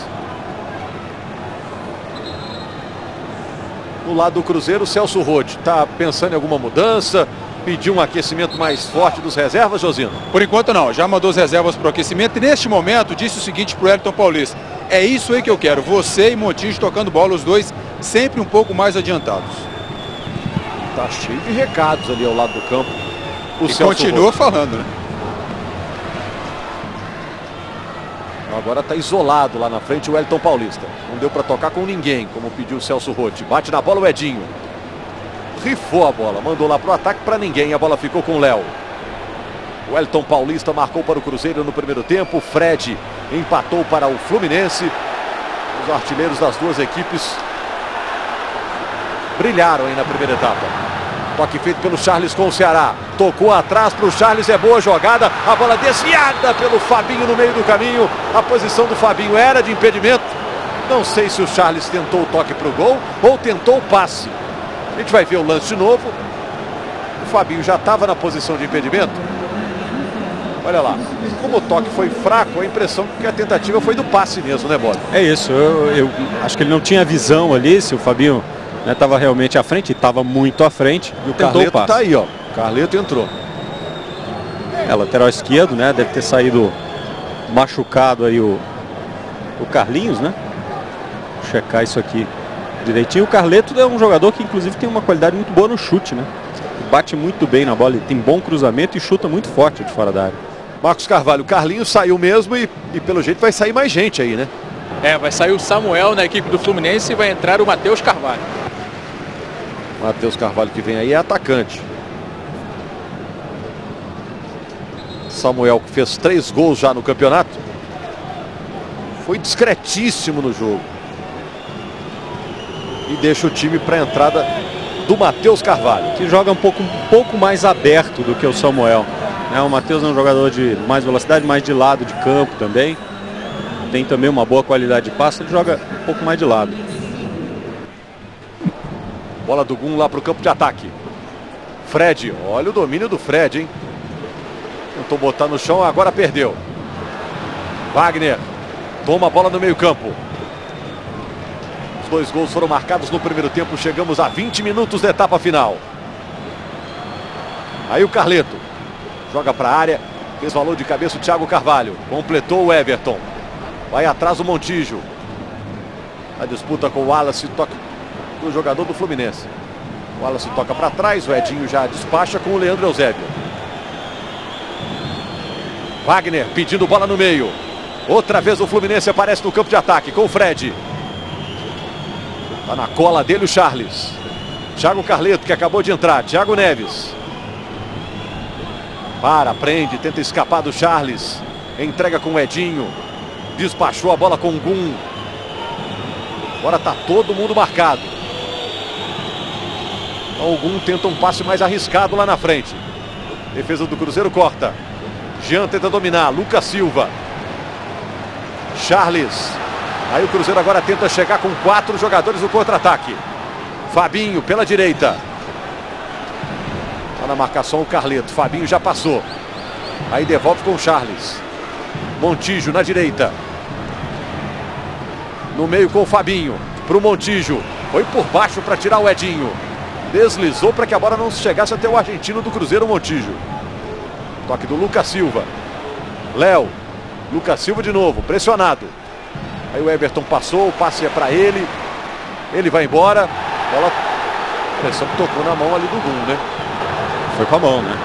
No lado do Cruzeiro, o Celso Roth está pensando em alguma mudança? Pediu um aquecimento mais forte dos reservas, Josino?
Por enquanto não, já mandou as reservas para o aquecimento. E neste momento disse o seguinte para o Wellington Paulista: é isso aí que eu quero, você e Montijo tocando bola, os dois sempre um pouco mais adiantados.
Tá cheio de recados ali ao lado do campo. O
e
Celso
continua
Roth
falando, né?
Agora está isolado lá na frente o Wellington Paulista. Não deu para tocar com ninguém, como pediu o Celso Roth. Bate na bola o Edinho. Rifou a bola, mandou lá para o ataque para ninguém. A bola ficou com o Léo. O Wellington Paulista marcou para o Cruzeiro no primeiro tempo. Fred empatou para o Fluminense. Os artilheiros das duas equipes brilharam aí na primeira etapa. Toque feito pelo Charles com o Ceará. Tocou atrás para o Charles, é boa jogada. A bola desviada pelo Fabinho no meio do caminho. A posição do Fabinho era de impedimento. Não sei se o Charles tentou o toque para o gol ou tentou o passe. A gente vai ver o lance de novo. O Fabinho já estava na posição de impedimento. Olha lá. Como o toque foi fraco, a impressão que a tentativa foi do passe mesmo, né, Bola?
É isso. Eu, eu acho que ele não tinha visão ali, se o Fabinho estava né, realmente à frente, estava muito à frente.
E o Carleto está aí, ó. O Carleto entrou.
É, lateral esquerdo, né? Deve ter saído machucado aí o, o Carlinhos, né? Vou checar isso aqui direitinho. O Carleto é um jogador que inclusive tem uma qualidade muito boa no chute, né? Bate muito bem na bola, ele tem bom cruzamento e chuta muito forte de fora da área.
Marcos Carvalho, o Carlinhos saiu mesmo e, e pelo jeito vai sair mais gente aí, né?
É, vai sair o Samuel na equipe do Fluminense e vai entrar o Matheus Carvalho.
Matheus Carvalho que vem aí é atacante. Samuel, que fez três gols já no campeonato, foi discretíssimo no jogo. E deixa o time para a entrada do Matheus Carvalho,
que joga um pouco, um pouco mais aberto do que o Samuel. Né? O Matheus é um jogador de mais velocidade, mais de lado de campo também. Tem também uma boa qualidade de passe, ele joga um pouco mais de lado.
Bola do Gum lá para o campo de ataque. Fred, olha o domínio do Fred, hein? Tentou botar no chão, agora perdeu. Wagner toma a bola no meio campo. Os dois gols foram marcados no primeiro tempo. Chegamos a vinte minutos da etapa final. Aí o Carleto joga para a área. Fez valor de cabeça o Thiago Carvalho. Completou o Everton. Vai atrás o Montijo. A disputa com o Wallace. Toca do jogador do Fluminense. O Wallace toca para trás. O Edinho já despacha com o Leandro Eusébio. Wagner pedindo bola no meio. Outra vez o Fluminense aparece no campo de ataque com o Fred. Tá na cola dele o Charles. Thiago Carleto, que acabou de entrar. Thiago Neves. Para, prende, tenta escapar do Charles. Entrega com o Edinho. Despachou a bola com o Gum. Agora tá todo mundo marcado. O Gum tenta um passe mais arriscado lá na frente. Defesa do Cruzeiro corta. Jean tenta dominar. Lucas Silva. Charles. Aí o Cruzeiro agora tenta chegar com quatro jogadores no contra-ataque. Fabinho pela direita. Tá na marcação o Carleto. Fabinho já passou. Aí devolve com o Charles. Montijo na direita. No meio com o Fabinho. Pro Montijo. Foi por baixo para tirar o Edinho. Deslizou para que a bola não chegasse até o argentino do Cruzeiro, Montijo. Toque do Lucas Silva. Léo. Lucas Silva de novo, pressionado. Aí o Everton passou, o passe é para ele. Ele vai embora. Bola, pressão que tocou na mão ali do Gum, né?
Foi com a mão, né?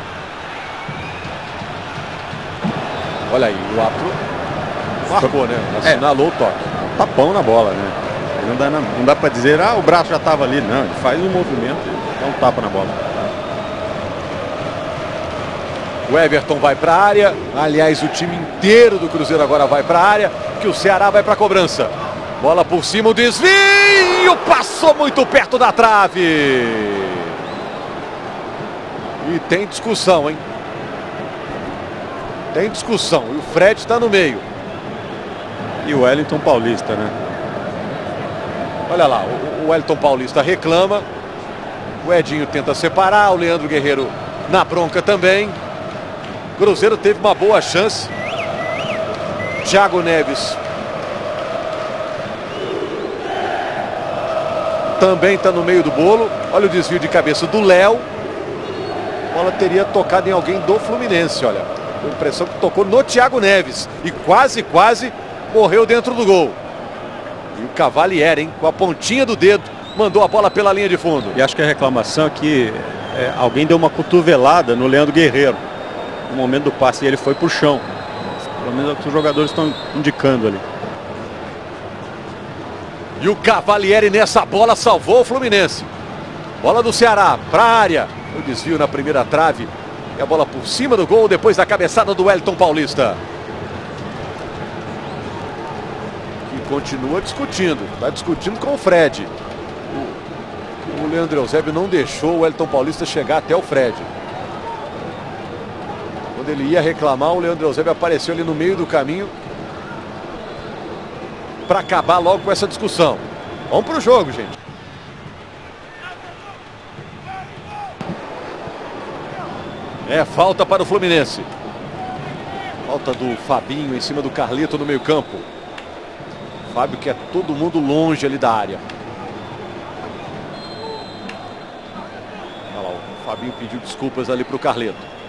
Olha aí, o árbitro marcou, né? Assinalou o toque.
Tapão na bola, né? Não dá, não dá para dizer, ah, o braço já estava ali. Não, ele faz um movimento e dá um tapa na bola.
O Everton vai para a área. Aliás, o time inteiro do Cruzeiro agora vai para a área. Que o Ceará vai para a cobrança. Bola por cima, o desvio. Passou muito perto da trave. E tem discussão, hein? Tem discussão. E o Fred está no meio.
E o Wellington Paulista, né?
Olha lá, o Wellington Paulista reclama. O Edinho tenta separar. O Leandro Guerreiro na bronca também. Cruzeiro teve uma boa chance. Thiago Neves também está no meio do bolo. Olha o desvio de cabeça do Léo. A bola teria tocado em alguém do Fluminense, olha. A impressão que tocou no Thiago Neves. E quase, quase morreu dentro do gol. E o Cavalieri, hein, com a pontinha do dedo, mandou a bola pela linha de fundo.
E acho que a reclamação é que é, alguém deu uma cotovelada no Leandro Guerreiro. No momento do passe, ele foi pro chão. Pelo menos é o que os jogadores estão indicando ali.
E o Cavalieri nessa bola salvou o Fluminense. Bola do Ceará para a área. O desvio na primeira trave. E a bola por cima do gol depois da cabeçada do Wellington Paulista. E continua discutindo. Está discutindo com o Fred. O, o Leandro Eusébio não deixou o Wellington Paulista chegar até o Fred. Quando ele ia reclamar, o Leandro Eusébio apareceu ali no meio do caminho para acabar logo com essa discussão. Vamos para o jogo, gente. É falta para o Fluminense. Falta do Fabinho em cima do Carleto no meio campo. Fábio quer todo mundo longe ali da área. Olha lá, o Fabinho pediu desculpas ali para o Carleto.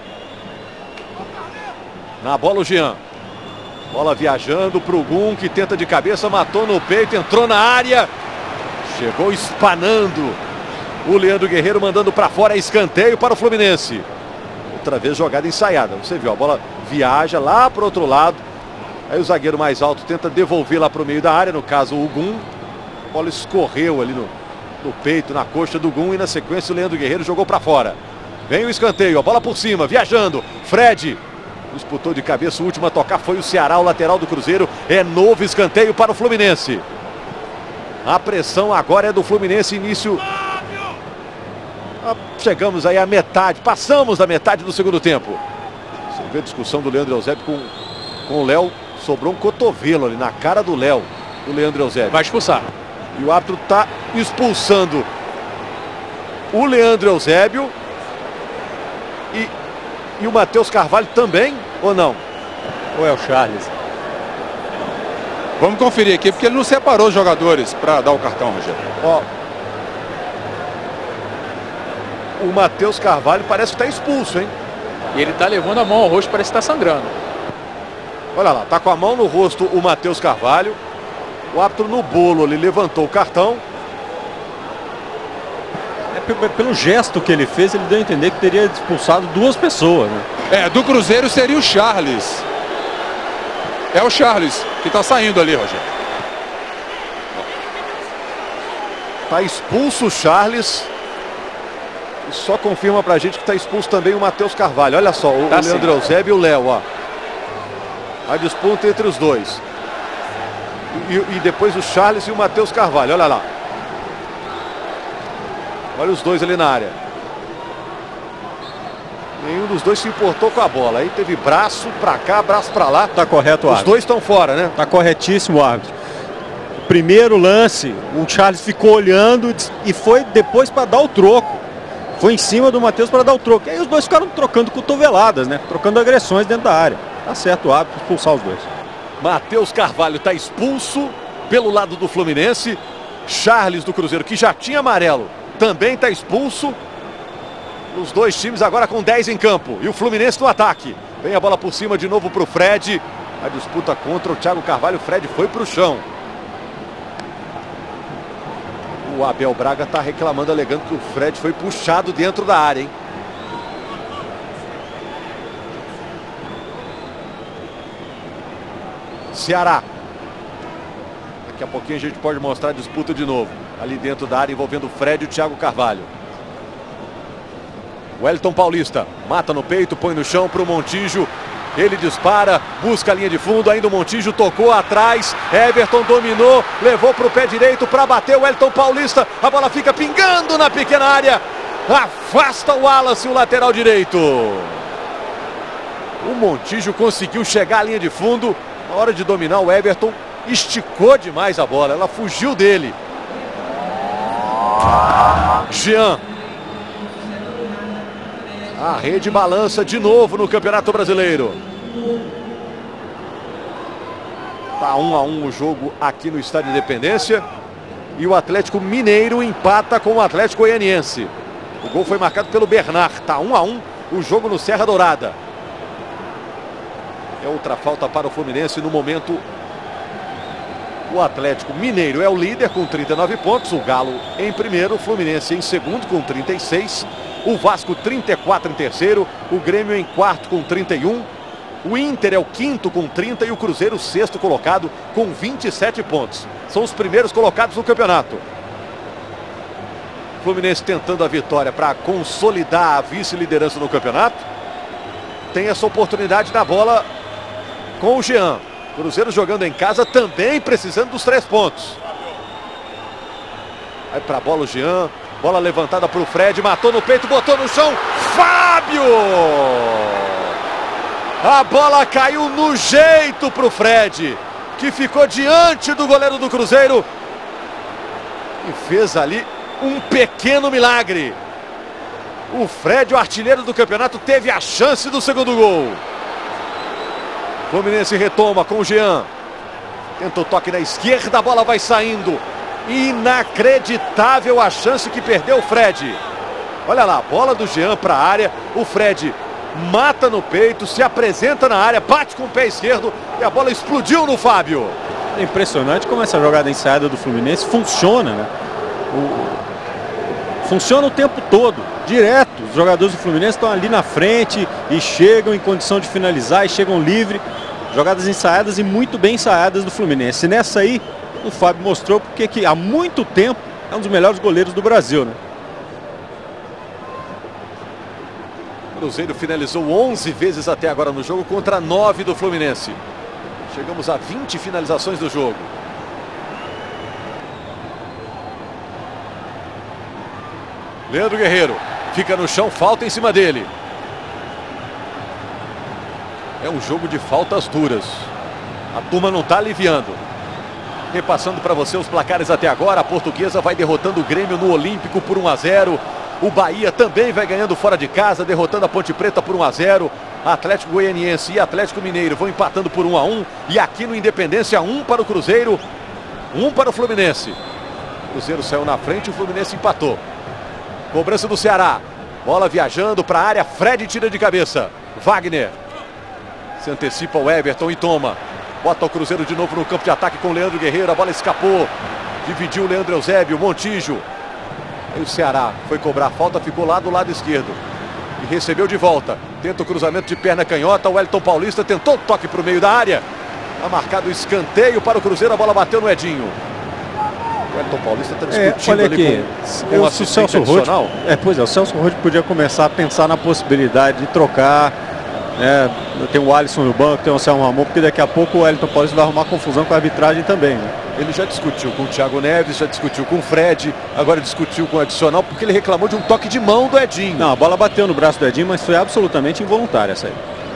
Na bola o Jean. Bola viajando para o Gum, que tenta de cabeça, matou no peito, entrou na área. Chegou espanando. O Leandro Guerreiro mandando para fora, escanteio para o Fluminense. Outra vez jogada ensaiada. Você viu, a bola viaja lá para o outro lado. Aí o zagueiro mais alto tenta devolver lá para o meio da área, no caso o Gum. A bola escorreu ali no, no peito, na coxa do Gum, e na sequência o Leandro Guerreiro jogou para fora. Vem o escanteio, a bola por cima, viajando. Fred disputou de cabeça, o último a tocar foi o Ceará, o lateral do Cruzeiro. É novo escanteio para o Fluminense. A pressão agora é do Fluminense, início... Chegamos aí à metade, passamos da metade do segundo tempo. Você vê a discussão do Leandro Eusébio com, com o Léo. Sobrou um cotovelo ali na cara do Léo, do Leandro Eusébio.
Vai expulsar.
E o árbitro está expulsando o Leandro Eusébio. E, e o Matheus Carvalho também, ou não?
Ou é o Charles?
Vamos conferir aqui, porque ele não separou os jogadores para dar o cartão, Rogério.
Ó, o Matheus Carvalho parece que está expulso, hein?
E ele está levando a mão ao rosto, parece que está sangrando.
Olha lá, tá com a mão no rosto o Matheus Carvalho. O árbitro no bolo, ele levantou o cartão.
É, pelo gesto que ele fez, ele deu a entender que teria expulsado duas pessoas, né?
É, do Cruzeiro seria o Charles. É o Charles que está saindo ali, Rogério.
Tá expulso o Charles. E só confirma pra gente que tá expulso também o Matheus Carvalho. Olha só, o,
tá
o Leandro Eusébio e o Léo, ó. A disputa entre os dois. E, e depois o Charles e o Matheus Carvalho, olha lá. Olha os dois ali na área. Nenhum dos dois se importou com a bola. Aí teve braço pra cá, braço pra lá.
Tá correto o
Os
árbitro.
dois estão fora, né?
Tá corretíssimo o árbitro. O primeiro lance, o Charles ficou olhando e foi depois para dar o troco. Foi em cima do Matheus para dar o troco. E aí os dois ficaram trocando cotoveladas, né? Trocando agressões dentro da área. Tá certo o árbitro expulsar os dois.
Matheus Carvalho está expulso pelo lado do Fluminense. Charles do Cruzeiro, que já tinha amarelo, também está expulso. Os dois times agora com dez em campo. E o Fluminense no ataque. Vem a bola por cima de novo para o Fred. A disputa contra o Thiago Carvalho. O Fred foi para o chão. O Abel Braga está reclamando, alegando que o Fred foi puxado dentro da área, hein? Ceará. Daqui a pouquinho a gente pode mostrar a disputa de novo. Ali dentro da área envolvendo o Fred e o Thiago Carvalho. Wellington Paulista. Mata no peito, põe no chão para o Montijo. Ele dispara, busca a linha de fundo, ainda o Montijo tocou atrás. Everton dominou, levou para o pé direito para bater o Wellington Paulista. A bola fica pingando na pequena área. Afasta o Wallace, o lateral direito. O Montijo conseguiu chegar à linha de fundo. Na hora de dominar, o Everton esticou demais a bola. Ela fugiu dele. Jean. A rede balança de novo no Campeonato Brasileiro. Tá um a um o jogo aqui no Estádio Independência. E o Atlético Mineiro empata com o Atlético Goianiense. O gol foi marcado pelo Bernard. Tá um a um o jogo no Serra Dourada. É outra falta para o Fluminense no momento. O Atlético Mineiro é o líder com trinta e nove pontos. O Galo em primeiro, o Fluminense em segundo com trinta e seis. O Vasco trinta e quatro em terceiro. O Grêmio em quarto com trinta e um. O Inter é o quinto com trinta e o Cruzeiro o sexto colocado com vinte e sete pontos. São os primeiros colocados no campeonato. O Fluminense tentando a vitória para consolidar a vice-liderança no campeonato. Tem essa oportunidade na bola com o Jean. Cruzeiro jogando em casa também precisando dos três pontos. Vai para a bola o Jean. Bola levantada para o Fred. Matou no peito, botou no chão. Fábio! A bola caiu no jeito para o Fred, que ficou diante do goleiro do Cruzeiro. E fez ali um pequeno milagre. O Fred, o artilheiro do campeonato, teve a chance do segundo gol. Fluminense retoma com o Jean. Tenta o toque na esquerda, a bola vai saindo. Inacreditável a chance que perdeu o Fred. Olha lá, bola do Jean para a área. O Fred mata no peito, se apresenta na área, bate com o pé esquerdo e a bola explodiu no Fábio.
É impressionante como essa jogada ensaiada do Fluminense funciona, né? O... Funciona o tempo todo, direto. Os jogadores do Fluminense estão ali na frente e chegam em condição de finalizar e chegam livre. Jogadas ensaiadas e muito bem ensaiadas do Fluminense. E nessa aí, o Fábio mostrou porque que há muito tempo é um dos melhores goleiros do Brasil, né?
O Cruzeiro finalizou onze vezes até agora no jogo contra nove do Fluminense. Chegamos a vinte finalizações do jogo. Leandro Guerreiro fica no chão, falta em cima dele. É um jogo de faltas duras. A turma não está aliviando. Repassando para você os placares até agora. A Portuguesa vai derrotando o Grêmio no Olímpico por um a zero. O Bahia também vai ganhando fora de casa, derrotando a Ponte Preta por um a zero. Atlético Goianiense e Atlético Mineiro vão empatando por um a um. E aqui no Independência, um para o Cruzeiro, um para o Fluminense. O Cruzeiro saiu na frente e o Fluminense empatou. Cobrança do Ceará. Bola viajando para a área. Fred tira de cabeça. Wagner. Se antecipa o Everton e toma. Bota o Cruzeiro de novo no campo de ataque com o Leandro Guerreiro. A bola escapou. Dividiu o Leandro Eusébio. Montijo. Aí o Ceará foi cobrar a falta. Ficou lá do lado esquerdo. E recebeu de volta. Tenta o cruzamento de perna canhota. O Wellington Paulista tentou o toque para o meio da área. Está marcado o escanteio para o Cruzeiro. A bola bateu no Edinho. O Wellington Paulista está discutindo
é,
ali
aqui,
com, com o assistente adicional.
Roth, é, pois é, o Celso Roth podia começar a pensar na possibilidade de trocar. É, tem o Alisson no banco, tem o Anselmo Ramon, porque daqui a pouco o Wellington Paulista vai arrumar confusão com a arbitragem também, né?
Ele já discutiu com o Thiago Neves, já discutiu com o Fred, agora discutiu com o adicional, porque ele reclamou de um toque de mão do Edinho.
Não, a bola bateu no braço do Edinho, mas foi absolutamente involuntária essa aí.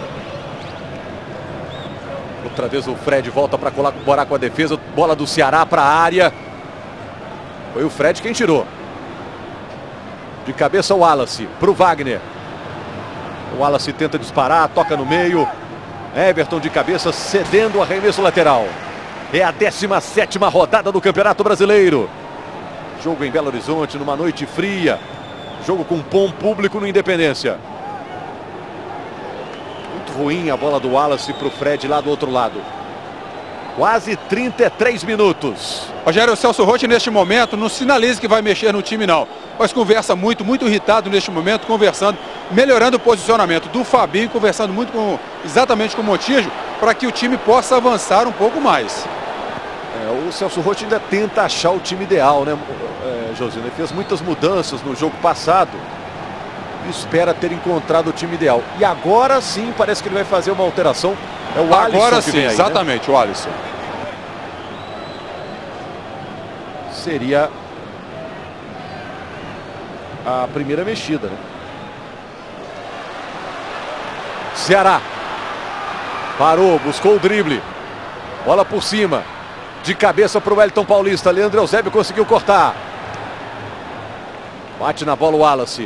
Outra vez o Fred volta para colaborar com a defesa, bola do Ceará para a área. Foi o Fred quem tirou. De cabeça o Wallace, para o Wagner. O Wallace tenta disparar, toca no meio. Everton de cabeça cedendo o arremesso lateral. É a décima sétima rodada do Campeonato Brasileiro. Jogo em Belo Horizonte, numa noite fria. Jogo com bom público no Independência. Muito ruim a bola do Wallace para o Fred lá do outro lado. Quase trinta e três minutos.
Rogério, o Celso Roth neste momento não sinaliza que vai mexer no time não. Mas conversa muito, muito irritado neste momento, conversando, melhorando o posicionamento do Fabinho, conversando muito com, exatamente com o Montijo, para que o time possa avançar um pouco mais.
É, o Celso Roth ainda tenta achar o time ideal, né, é, Josino? Ele fez muitas mudanças no jogo passado e espera ter encontrado o time ideal. E agora sim parece que ele vai fazer uma alteração. É o Alisson.
Agora
que
sim,
vem aí,
exatamente, né? O Alisson.
Seria a primeira mexida, né? Ceará. Parou, buscou o drible. Bola por cima. De cabeça para o Wellington Paulista. Leandro Eusébio conseguiu cortar. Bate na bola o Wallace.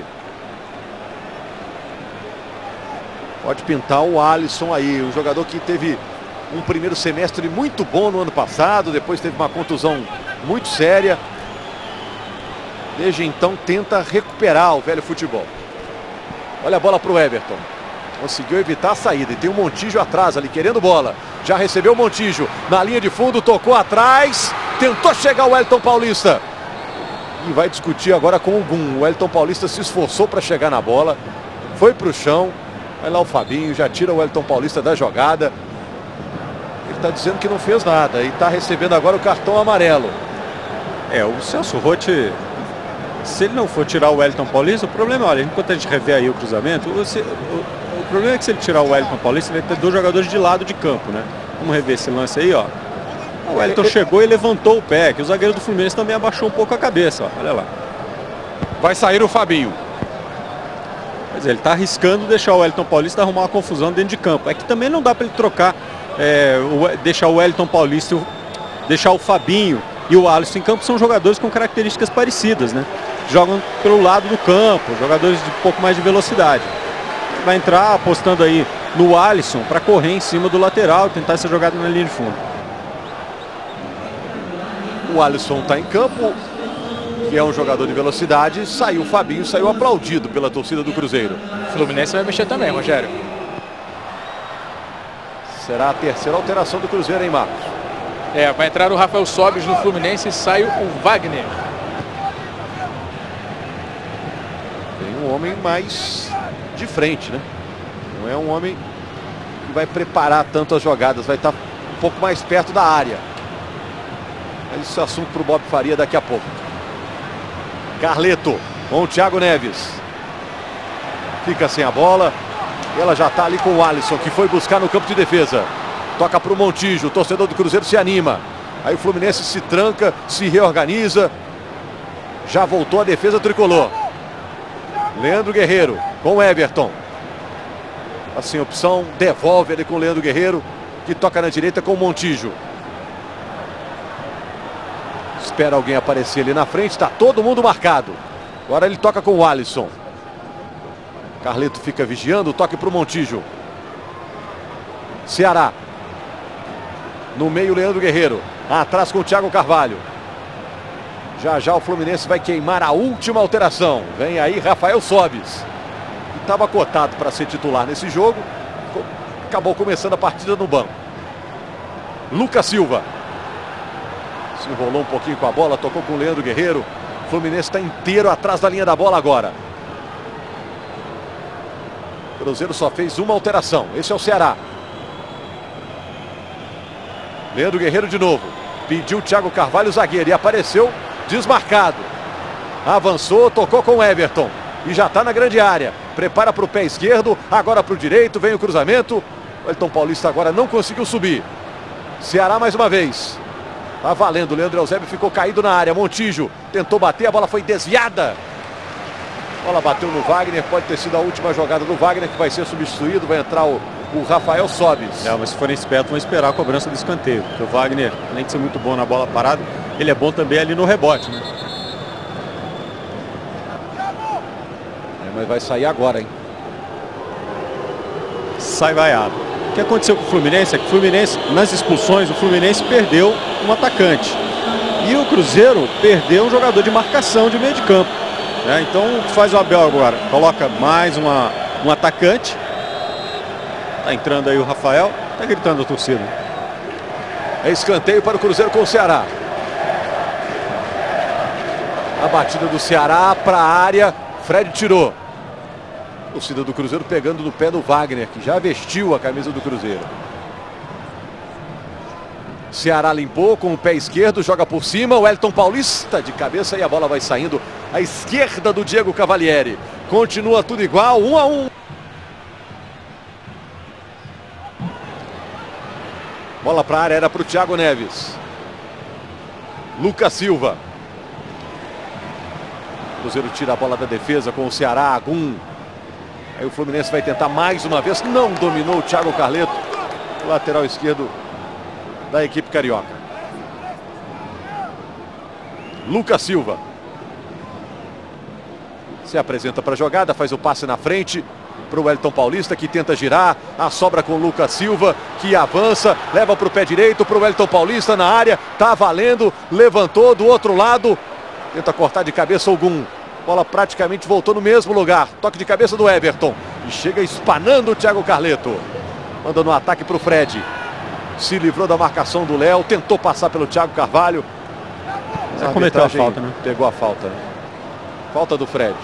Pode pintar o Alisson aí, um jogador que teve um primeiro semestre muito bom no ano passado, depois teve uma contusão muito séria. Desde então tenta recuperar o velho futebol. Olha a bola para o Everton. Conseguiu evitar a saída e tem o Montijo atrás ali querendo bola. Já recebeu o Montijo na linha de fundo, tocou atrás, tentou chegar o Wellington Paulista. E vai discutir agora com o Gum. O Wellington Paulista se esforçou para chegar na bola, foi para o chão. Vai lá o Fabinho, já tira o Wellington Paulista da jogada. Ele está dizendo que não fez nada e está recebendo agora o cartão amarelo.
É, o Celso Roth, se ele não for tirar o Wellington Paulista, o problema é, olha, enquanto a gente revê aí o cruzamento, você, o, o problema é que se ele tirar o Wellington Paulista, ele vai ter dois jogadores de lado de campo, né? Vamos rever esse lance aí, ó. O Wellington ele... chegou e levantou o pé, que o zagueiro do Fluminense também abaixou um pouco a cabeça, ó. Olha lá.
Vai sair o Fabinho.
Mas ele está arriscando deixar o Wellington Paulista arrumar uma confusão dentro de campo. É que também não dá para ele trocar, é, o, deixar o Wellington Paulista, deixar o Fabinho e o Alisson em campo. São jogadores com características parecidas, né? Jogam pelo lado do campo, jogadores de um pouco mais de velocidade. Vai entrar apostando aí no Alisson para correr em cima do lateral, tentar essa jogada na linha de fundo.
O Alisson está em campo, que é um jogador de velocidade. Saiu o Fabinho, saiu aplaudido pela torcida do Cruzeiro.
O Fluminense vai mexer também, Rogério.
Será a terceira alteração do Cruzeiro, hein, Marcos?
É, vai entrar o Rafael Sobis no Fluminense e sai o Wagner.
Tem um homem mais de frente, né? Não é um homem que vai preparar tanto as jogadas, vai estar um pouco mais perto da área. Mas isso é assunto para o Bob Faria daqui a pouco. Carleto com o Thiago Neves. Fica sem a bola. Ela já está ali com o Alisson, que foi buscar no campo de defesa. Toca para o Montijo. O torcedor do Cruzeiro se anima. Aí o Fluminense se tranca, se reorganiza. Já voltou a defesa tricolor. Leandro Guerreiro com o Everton. Assim, opção, devolve ele com o Leandro Guerreiro, que toca na direita com o Montijo. Espera alguém aparecer ali na frente, está todo mundo marcado. Agora ele toca com o Alisson. Carleto fica vigiando, toque para o Montijo. Ceará. No meio, Leandro Guerreiro. Atrás com o Thiago Carvalho. Já já o Fluminense vai queimar a última alteração. Vem aí Rafael Sobis. Que estava cotado para ser titular nesse jogo. Acabou começando a partida no banco. Lucas Silva. Se enrolou um pouquinho com a bola, tocou com o Leandro Guerreiro. O Fluminense está inteiro atrás da linha da bola agora. O Cruzeiro só fez uma alteração. Esse é o Ceará. Leandro Guerreiro de novo. Pediu o Thiago Carvalho, zagueiro, e apareceu desmarcado. Avançou, tocou com o Everton. E já está na grande área. Prepara para o pé esquerdo, agora para o direito, vem o cruzamento. O Wellington Paulista agora não conseguiu subir. Ceará mais uma vez. Tá valendo, o Leandro Eusébio ficou caído na área. Montijo tentou bater, a bola foi desviada. A bola bateu no Wagner, pode ter sido a última jogada do Wagner, que vai ser substituído, vai entrar o, o Rafael Sobis.
É, mas se forem espertos, vão esperar a cobrança do escanteio. Porque o Wagner, além de ser muito bom na bola parada, ele é bom também ali no rebote, né?
É, mas vai sair agora, hein?
Sai vaiado. O que aconteceu com o Fluminense é que o Fluminense, nas expulsões, o Fluminense perdeu um atacante. E o Cruzeiro perdeu um jogador de marcação de meio de campo. É, então o que faz o Abel agora? Coloca mais uma, um atacante. Tá entrando aí o Rafael. Tá gritando a torcida.
É escanteio para o Cruzeiro com o Ceará. A batida do Ceará para a área. Fred tirou. A torcida do Cruzeiro pegando no pé do Wagner, que já vestiu a camisa do Cruzeiro. Ceará limpou com o pé esquerdo, joga por cima. O Wellington Paulista de cabeça e a bola vai saindo à esquerda do Diego Cavalieri. Continua tudo igual, um a um. Bola para a área, era para o Thiago Neves. Lucas Silva. O Cruzeiro tira a bola da defesa com o Ceará. Agum. Aí o Fluminense vai tentar mais uma vez. Não dominou o Thiago Carleto. O lateral esquerdo da equipe carioca. Lucas Silva. Se apresenta para a jogada, faz o passe na frente para o Wellington Paulista, que tenta girar. A sobra com o Lucas Silva, que avança, leva para o pé direito para o Wellington Paulista na área. Tá valendo, levantou do outro lado. Tenta cortar de cabeça o Gum. Bola praticamente voltou no mesmo lugar. Toque de cabeça do Everton. E chega espanando o Thiago Carleto. Manda no ataque para o Fred. Se livrou da marcação do Léo. Tentou passar pelo Thiago Carvalho.
Já cometeu a falta, né?
Pegou a falta. Falta do Fred.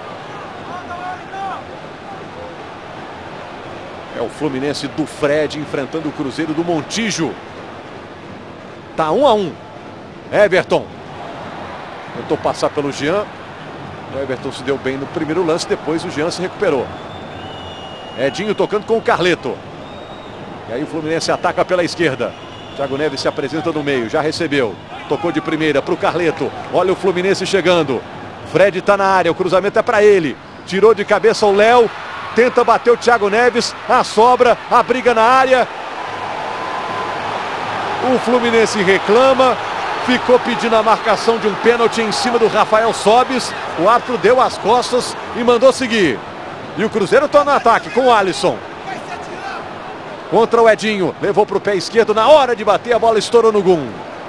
É o Fluminense do Fred enfrentando o Cruzeiro do Montijo. Tá um a um. Everton. Tentou passar pelo Jean. O Everton se deu bem no primeiro lance, depois o Jean se recuperou. Edinho tocando com o Carleto. E aí o Fluminense ataca pela esquerda. Thiago Neves se apresenta no meio, já recebeu. Tocou de primeira para o Carleto. Olha o Fluminense chegando. Fred está na área, o cruzamento é para ele. Tirou de cabeça o Léo. Tenta bater o Thiago Neves. A sobra, a briga na área. O Fluminense reclama. Ficou pedindo a marcação de um pênalti em cima do Rafael Sobis. O árbitro deu as costas e mandou seguir. E o Cruzeiro está no ataque com o Alisson. Contra o Edinho. Levou para o pé esquerdo. Na hora de bater, a bola estourou no Gum.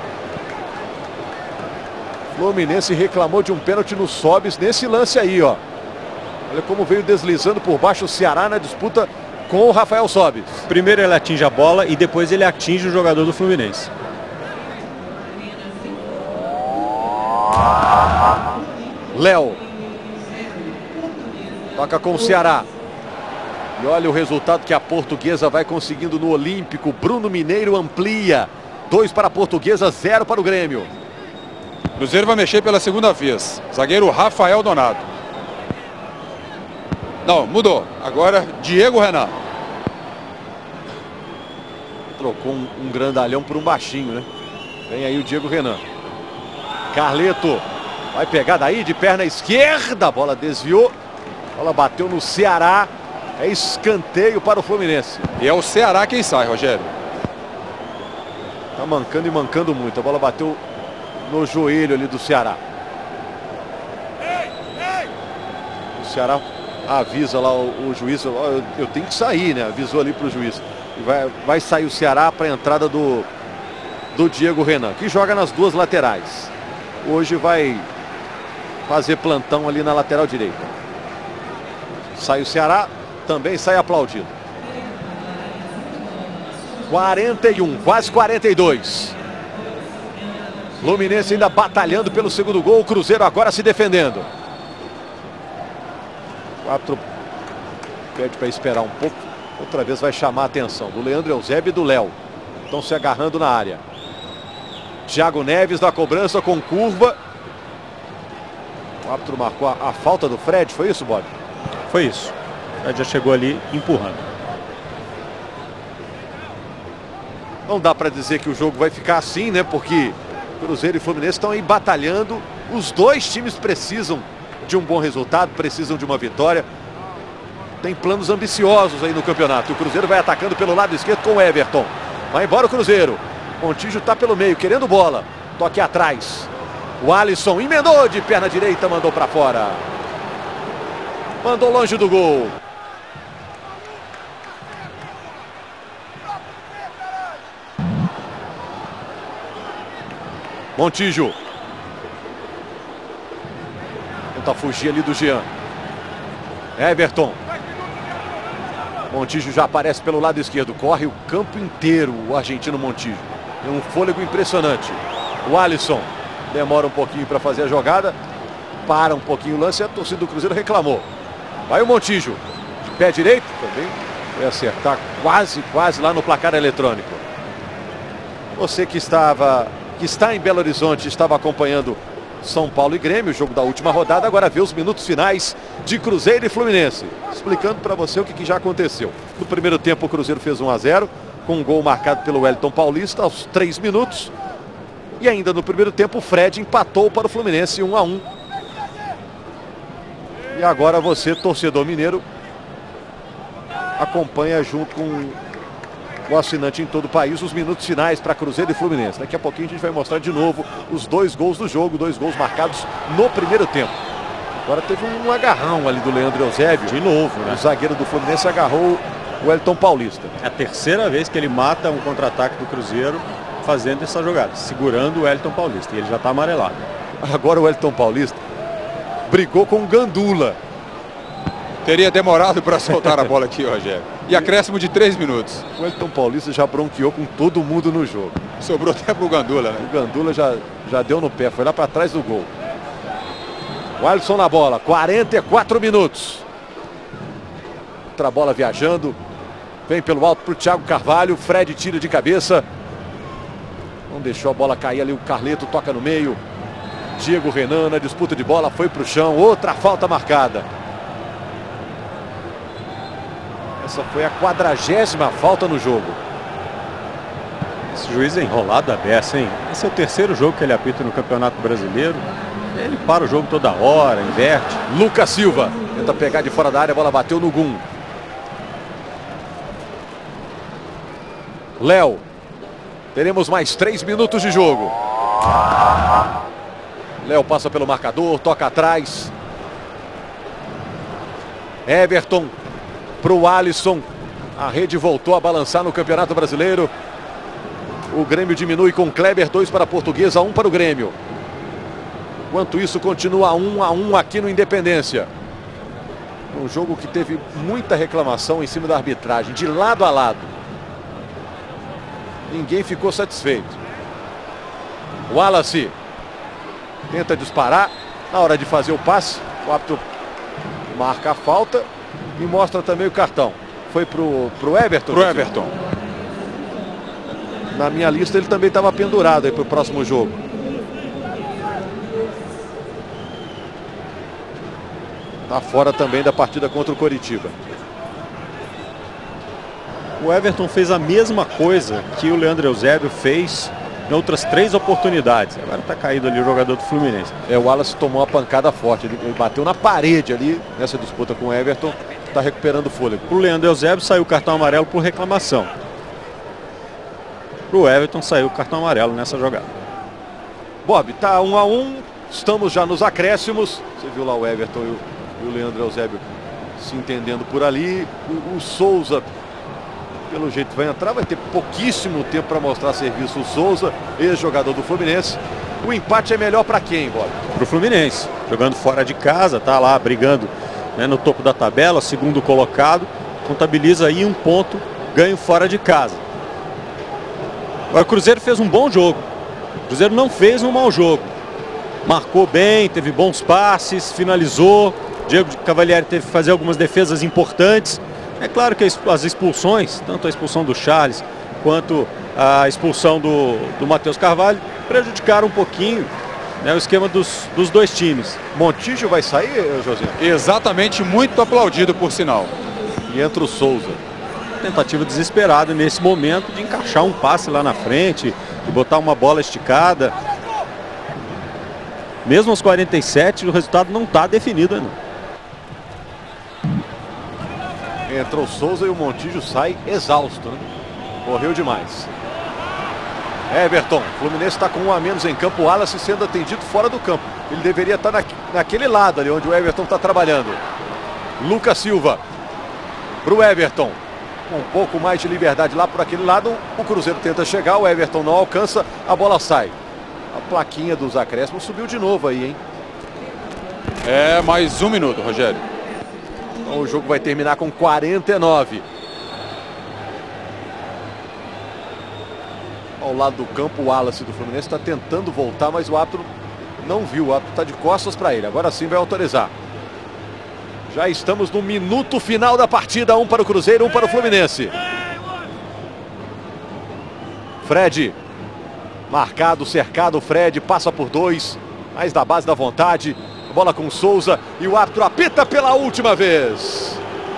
Fluminense reclamou de um pênalti no Sobis nesse lance aí, ó. Olha como veio deslizando por baixo o Ceará na disputa com o Rafael Sobis.
Primeiro ele atinge a bola e depois ele atinge o jogador do Fluminense.
Léo. Toca com o Ceará. E olha o resultado que a Portuguesa vai conseguindo no Olímpico. Bruno Mineiro amplia. Dois para a Portuguesa, zero para o Grêmio.
Cruzeiro vai mexer pela segunda vez. Zagueiro Rafael Donato. Não, mudou. Agora Diego Renan.
Trocou um, um grandalhão por um baixinho, né? Vem aí o Diego Renan. Carleto. Vai pegar daí de perna esquerda. A bola desviou. A bola bateu no Ceará. É escanteio para o Fluminense.
E é o Ceará quem sai, Rogério.
Tá mancando e mancando muito. A bola bateu no joelho ali do Ceará. O Ceará avisa lá o, o juiz, ó, eu, eu tenho que sair, né? Avisou ali para o juiz. E vai, vai sair o Ceará para a entrada do, do Diego Renan, que joga nas duas laterais. Hoje vai fazer plantão ali na lateral direita. Sai o Ceará, também sai aplaudido. quarenta e um, quase quarenta e dois. Fluminense ainda batalhando pelo segundo gol. O Cruzeiro agora se defendendo. Quatro pede para esperar um pouco. Outra vez vai chamar a atenção do Leandro Eusébio e do Léo. Estão se agarrando na área. Thiago Neves na cobrança com curva. O árbitro marcou a, a falta do Fred. Foi isso, Bob?
Foi isso. O Fred já chegou ali empurrando.
Não dá para dizer que o jogo vai ficar assim, né? Porque Cruzeiro e Fluminense estão aí batalhando. Os dois times precisam de um bom resultado, precisam de uma vitória. Tem planos ambiciosos aí no campeonato. O Cruzeiro vai atacando pelo lado esquerdo com o Everton. Vai embora o Cruzeiro. Montijo está pelo meio, querendo bola. Toque atrás. O Alisson emendou de perna direita, mandou para fora. Mandou longe do gol. Montijo. Tenta fugir ali do Jean. Everton. Montijo já aparece pelo lado esquerdo. Corre o campo inteiro o argentino Montijo. Tem um fôlego impressionante. O Alisson demora um pouquinho para fazer a jogada. Para um pouquinho o lance e a torcida do Cruzeiro reclamou. Vai o Montijo. De pé direito também. Vai acertar quase, quase lá no placar eletrônico. Você que estava... que está em Belo Horizonte, estava acompanhando São Paulo e Grêmio, o jogo da última rodada, agora vê os minutos finais de Cruzeiro e Fluminense. Explicando para você o que, que já aconteceu. No primeiro tempo o Cruzeiro fez um a zero, com um gol marcado pelo Wellington Paulista aos três minutos. E ainda no primeiro tempo o Fred empatou para o Fluminense um a um. E agora você, torcedor mineiro, acompanha junto com o assinante em todo o país os minutos finais para Cruzeiro e Fluminense. Daqui a pouquinho a gente vai mostrar de novo os dois gols do jogo, dois gols marcados no primeiro tempo. Agora teve um agarrão ali do Leandro Eusébio.
De novo, né?
O zagueiro do Fluminense agarrou o Wellington Paulista.
É a terceira vez que ele mata um contra-ataque do Cruzeiro fazendo essa jogada, segurando o Wellington Paulista. E ele já está amarelado.
Agora o Wellington Paulista brigou com o Gandula.
Teria demorado para soltar a bola aqui, Rogério. E acréscimo de três minutos.
O Wellington Paulista já bronqueou com todo mundo no jogo.
Sobrou até pro Gandula, né?
O Gandula já, já deu no pé, foi lá para trás do gol. O Alisson na bola, quarenta e quatro minutos. Outra bola viajando. Vem pelo alto pro Thiago Carvalho. Fred tira de cabeça. Não deixou a bola cair ali. O Carleto toca no meio. Diego Renan na disputa de bola foi pro chão. Outra falta marcada. Essa foi a quadragésima falta no jogo.
Esse juiz é enrolado a beça, hein? Esse é o terceiro jogo que ele apita no Campeonato Brasileiro. Ele para o jogo toda hora, inverte.
Lucas Silva tenta pegar de fora da área, a bola bateu no Gum. Léo. Teremos mais três minutos de jogo. Léo passa pelo marcador, toca atrás. Everton. Para o Alisson. A rede voltou a balançar no Campeonato Brasileiro. O Grêmio diminui com Kleber, dois para a Portuguesa, um para o Grêmio. Enquanto isso, continua um a um aqui no Independência. Um jogo que teve muita reclamação em cima da arbitragem, de lado a lado. Ninguém ficou satisfeito. O Wallace tenta disparar. Na hora de fazer o passe, o árbitro marca a falta. E mostra também o cartão. Foi pro, pro Everton?
Pro Everton.
Na minha lista ele também estava pendurado aí pro próximo jogo. Tá fora também da partida contra o Coritiba.
O Everton fez a mesma coisa que o Leandro Eusébio fez em outras três oportunidades. Agora está caído ali o jogador do Fluminense.
É, o Wallace tomou uma pancada forte. Ele, ele bateu na parede ali nessa disputa com o Everton. Está recuperando o fôlego.
Para o Leandro Eusébio saiu o cartão amarelo por reclamação. Para o Everton saiu o cartão amarelo nessa jogada.
Bob, tá um a um. Estamos já nos acréscimos. Você viu lá o Everton e o, e o Leandro Eusébio se entendendo por ali. O, o Souza, pelo jeito, vai entrar. Vai ter pouquíssimo tempo para mostrar serviço. O Souza, ex-jogador do Fluminense. O empate é melhor para quem, Bob?
Para o Fluminense. Jogando fora de casa, tá lá brigando, né, no topo da tabela, segundo colocado. Contabiliza aí um ponto, ganho fora de casa. Agora o Cruzeiro fez um bom jogo. O Cruzeiro não fez um mau jogo. Marcou bem, teve bons passes, finalizou. Diego Cavalieri teve que fazer algumas defesas importantes. É claro que as expulsões, tanto a expulsão do Charles quanto a expulsão do, do Matheus Carvalho, prejudicaram um pouquinho, né, o esquema dos, dos dois times.
Montijo vai sair, José?
Exatamente, muito aplaudido por sinal.
E entra o Souza.
Tentativa desesperada nesse momento de encaixar um passe lá na frente e botar uma bola esticada. Mesmo aos quarenta e sete, o resultado não está definido ainda.
Entra o Souza e o Montijo sai exausto, né? Correu demais. Everton, o Fluminense está com um a menos em campo. O Wallace sendo atendido fora do campo. Ele deveria estar na, naquele lado ali onde o Everton está trabalhando. Lucas Silva para o Everton. Com um pouco mais de liberdade lá por aquele lado. O Cruzeiro tenta chegar, o Everton não alcança, a bola sai. A plaquinha dos acréscimos subiu de novo aí, hein?
É, mais um minuto, Rogério.
Então o jogo vai terminar com quarenta e nove. Ao lado do campo, o Wallace do Fluminense está tentando voltar, mas o árbitro não viu. O árbitro está de costas para ele. Agora sim vai autorizar. Já estamos no minuto final da partida. Um para o Cruzeiro, um para o Fluminense. Fred. Marcado, cercado. Fred passa por dois. Mais da base da vontade. Bola com Souza. E o árbitro apita pela última vez.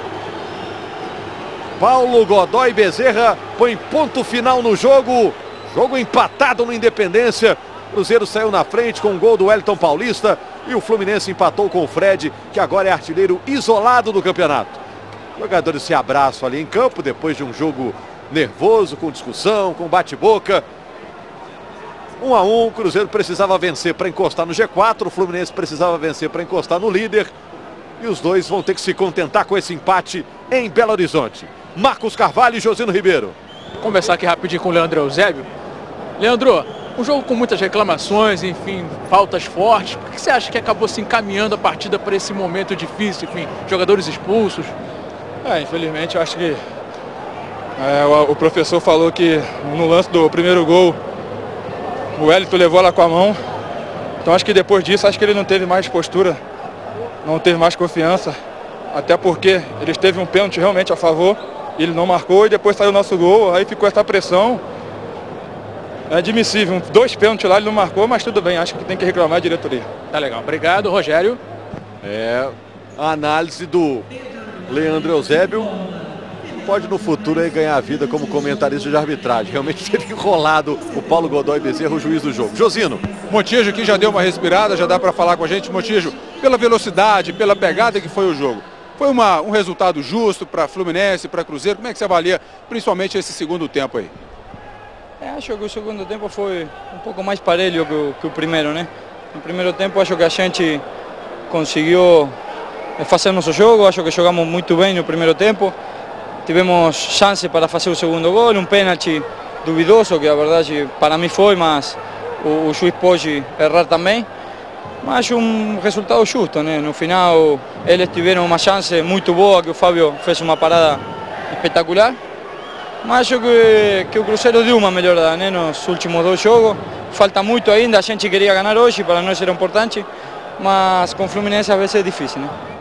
Paulo Godoy Bezerra põe ponto final no jogo. Jogo empatado no Independência. Cruzeiro saiu na frente com o gol do Wellington Paulista. E o Fluminense empatou com o Fred, que agora é artilheiro isolado do campeonato. Os jogadores se abraçam ali em campo depois de um jogo nervoso, com discussão, com bate-boca. Um a um, o Cruzeiro precisava vencer para encostar no G quatro. O Fluminense precisava vencer para encostar no líder. E os dois vão ter que se contentar com esse empate em Belo Horizonte. Marcos Carvalho e Josino Ribeiro.
Vou conversar aqui rapidinho com o Leandro Eusébio. Leandro, um jogo com muitas reclamações, enfim, faltas fortes. Por que você acha que acabou se encaminhando a partida para esse momento difícil, enfim, jogadores expulsos?
É, infelizmente, eu acho que é, o, o professor falou que no lance do primeiro gol, o Wellington levou ela com a mão. Então acho que depois disso, acho que ele não teve mais postura, não teve mais confiança. Até porque ele teve um pênalti realmente a favor, ele não marcou e depois saiu o nosso gol, aí ficou essa pressão. É admissível, dois pênaltis lá ele não marcou, mas tudo bem, acho que tem que reclamar a diretoria.
Tá legal, obrigado, Rogério.
É, a análise do Leandro Eusébio. Pode no futuro aí ganhar a vida como comentarista de arbitragem. Realmente teve enrolado o Paulo Godoy Bezerra, o juiz do jogo. Josino.
Montijo aqui já deu uma respirada, já dá para falar com a gente. Montijo, pela velocidade, pela pegada que foi o jogo. Foi uma, um resultado justo para Fluminense, para Cruzeiro. Como é que você avalia principalmente esse segundo tempo aí?
É, acho que o segundo tempo foi um pouco mais parelho que o, que o primeiro, né? No primeiro tempo acho que a gente conseguiu fazer nosso jogo, acho que jogamos muito bem no primeiro tempo. Tivemos chance para fazer o segundo gol, um pênalti duvidoso, que a verdade para mim foi, mas o, o juiz pode errar também. Mas um resultado justo, né? No final eles tiveram uma chance muito boa, que o Fábio fez uma parada espetacular. Mas acho que, que o Cruzeiro deu uma melhorada, né, nos últimos dois jogos. Falta muito ainda, a gente queria ganhar hoje, para nós era importante, mas com o Fluminense às vezes é difícil, né?